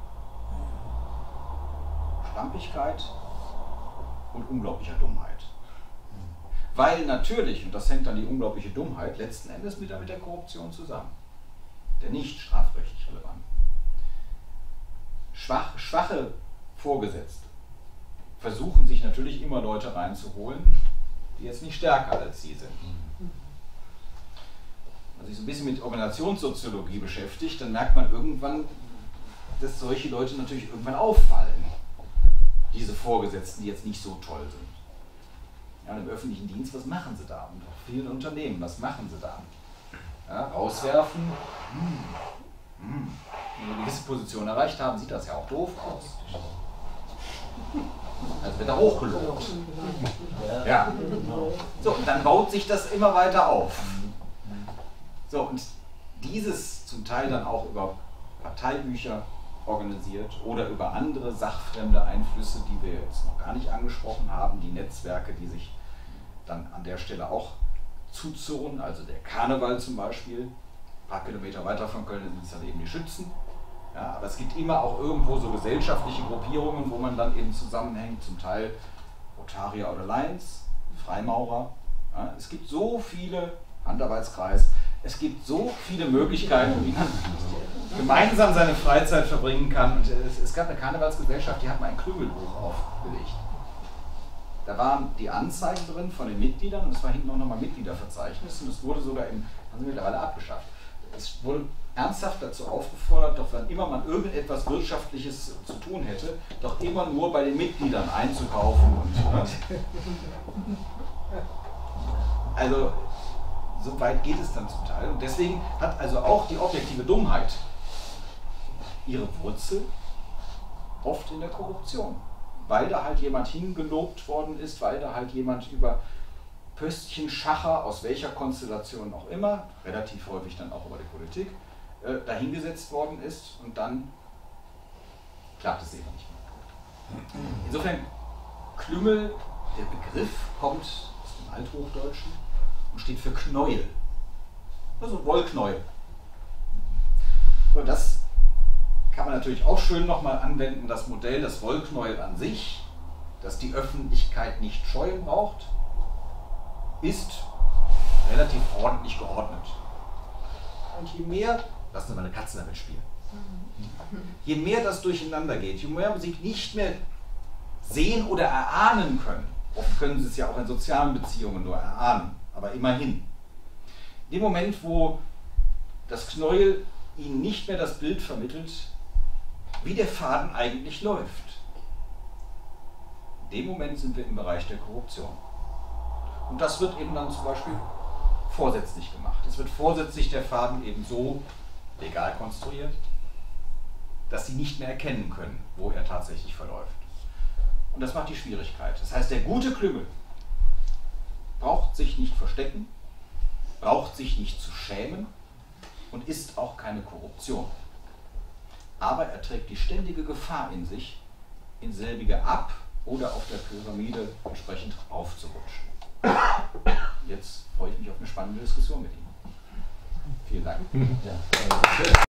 [SPEAKER 2] Schlampigkeit und unglaublicher Dummheit. Weil natürlich, und das hängt dann die unglaubliche Dummheit, letzten Endes mit der, mit der Korruption zusammen, der nicht strafrechtlich relevanten. Schwach, schwache Vorgesetzte versuchen sich natürlich immer Leute reinzuholen, die jetzt nicht stärker als sie sind. Wenn man sich so ein bisschen mit Organisationssoziologie beschäftigt, dann merkt man irgendwann, dass solche Leute natürlich irgendwann auffallen. Diese Vorgesetzten, die jetzt nicht so toll sind. Ja, im öffentlichen Dienst, was machen sie da? Und auch vielen Unternehmen, was machen sie da? Ja, rauswerfen. Hm. Hm. Wenn wir eine gewisse Position erreicht haben, sieht das ja auch doof aus. Also wird er hochgelobt. Ja. So, und dann baut sich das immer weiter auf. So, und dieses zum Teil dann auch über Parteibücher organisiert oder über andere sachfremde Einflüsse, die wir jetzt noch gar nicht angesprochen haben, die Netzwerke, die sich dann an der Stelle auch zuzurren, also der Karneval zum Beispiel, ein paar Kilometer weiter von Köln sind es dann eben die Schützen, ja, aber es gibt immer auch irgendwo so gesellschaftliche Gruppierungen, wo man dann eben zusammenhängt, zum Teil Rotarier oder Lions, Freimaurer, ja, es gibt so viele, Handarbeitskreis, es gibt so viele Möglichkeiten, wie man gemeinsam seine Freizeit verbringen kann. Und es, es gab eine Karnevalsgesellschaft, die hat mal ein Krümelbuch aufgelegt. Da waren die Anzeigen drin von den Mitgliedern und es war hinten auch nochmal Mitgliederverzeichnis und es wurde sogar im, haben sie mittlerweile abgeschafft. Es wurde ernsthaft dazu aufgefordert, doch wann immer man irgendetwas Wirtschaftliches zu tun hätte, doch immer nur bei den Mitgliedern einzukaufen. Und, ne? Also so weit geht es dann zum Teil. Und deswegen hat also auch die objektive Dummheit ihre Wurzel oft in der Korruption. Weil da halt jemand hingelobt worden ist, weil da halt jemand über Pöstchenschacher, aus welcher Konstellation auch immer, relativ häufig dann auch über die Politik, äh, dahingesetzt worden ist und dann klappt es eben nicht mehr. Insofern, Klüngel, der Begriff kommt aus dem Althochdeutschen und steht für Knäuel. Also Wollknäuel. Und das kann man natürlich auch schön nochmal anwenden, das Modell, das Wollknäuel an sich, das die Öffentlichkeit nicht scheuen braucht, ist relativ ordentlich geordnet. Und je mehr, lassen wir mal eine Katze damit spielen, je mehr das durcheinander geht, je mehr sie nicht mehr sehen oder erahnen können, oft können sie es ja auch in sozialen Beziehungen nur erahnen, aber immerhin. In dem Moment, wo das Knäuel ihnen nicht mehr das Bild vermittelt, wie der Faden eigentlich läuft. In dem Moment sind wir im Bereich der Korruption. Und das wird eben dann zum Beispiel vorsätzlich gemacht. Es wird vorsätzlich der Faden eben so legal konstruiert, dass sie nicht mehr erkennen können, wo er tatsächlich verläuft. Und das macht die Schwierigkeit. Das heißt, der gute Klüngel braucht sich nicht verstecken, braucht sich nicht zu schämen und ist auch keine Korruption. Aber er trägt die ständige Gefahr in sich, in selbige ab oder auf der Pyramide entsprechend aufzurutschen. Jetzt freue ich mich auf eine spannende Diskussion mit Ihnen. Vielen Dank.
[SPEAKER 5] Ja.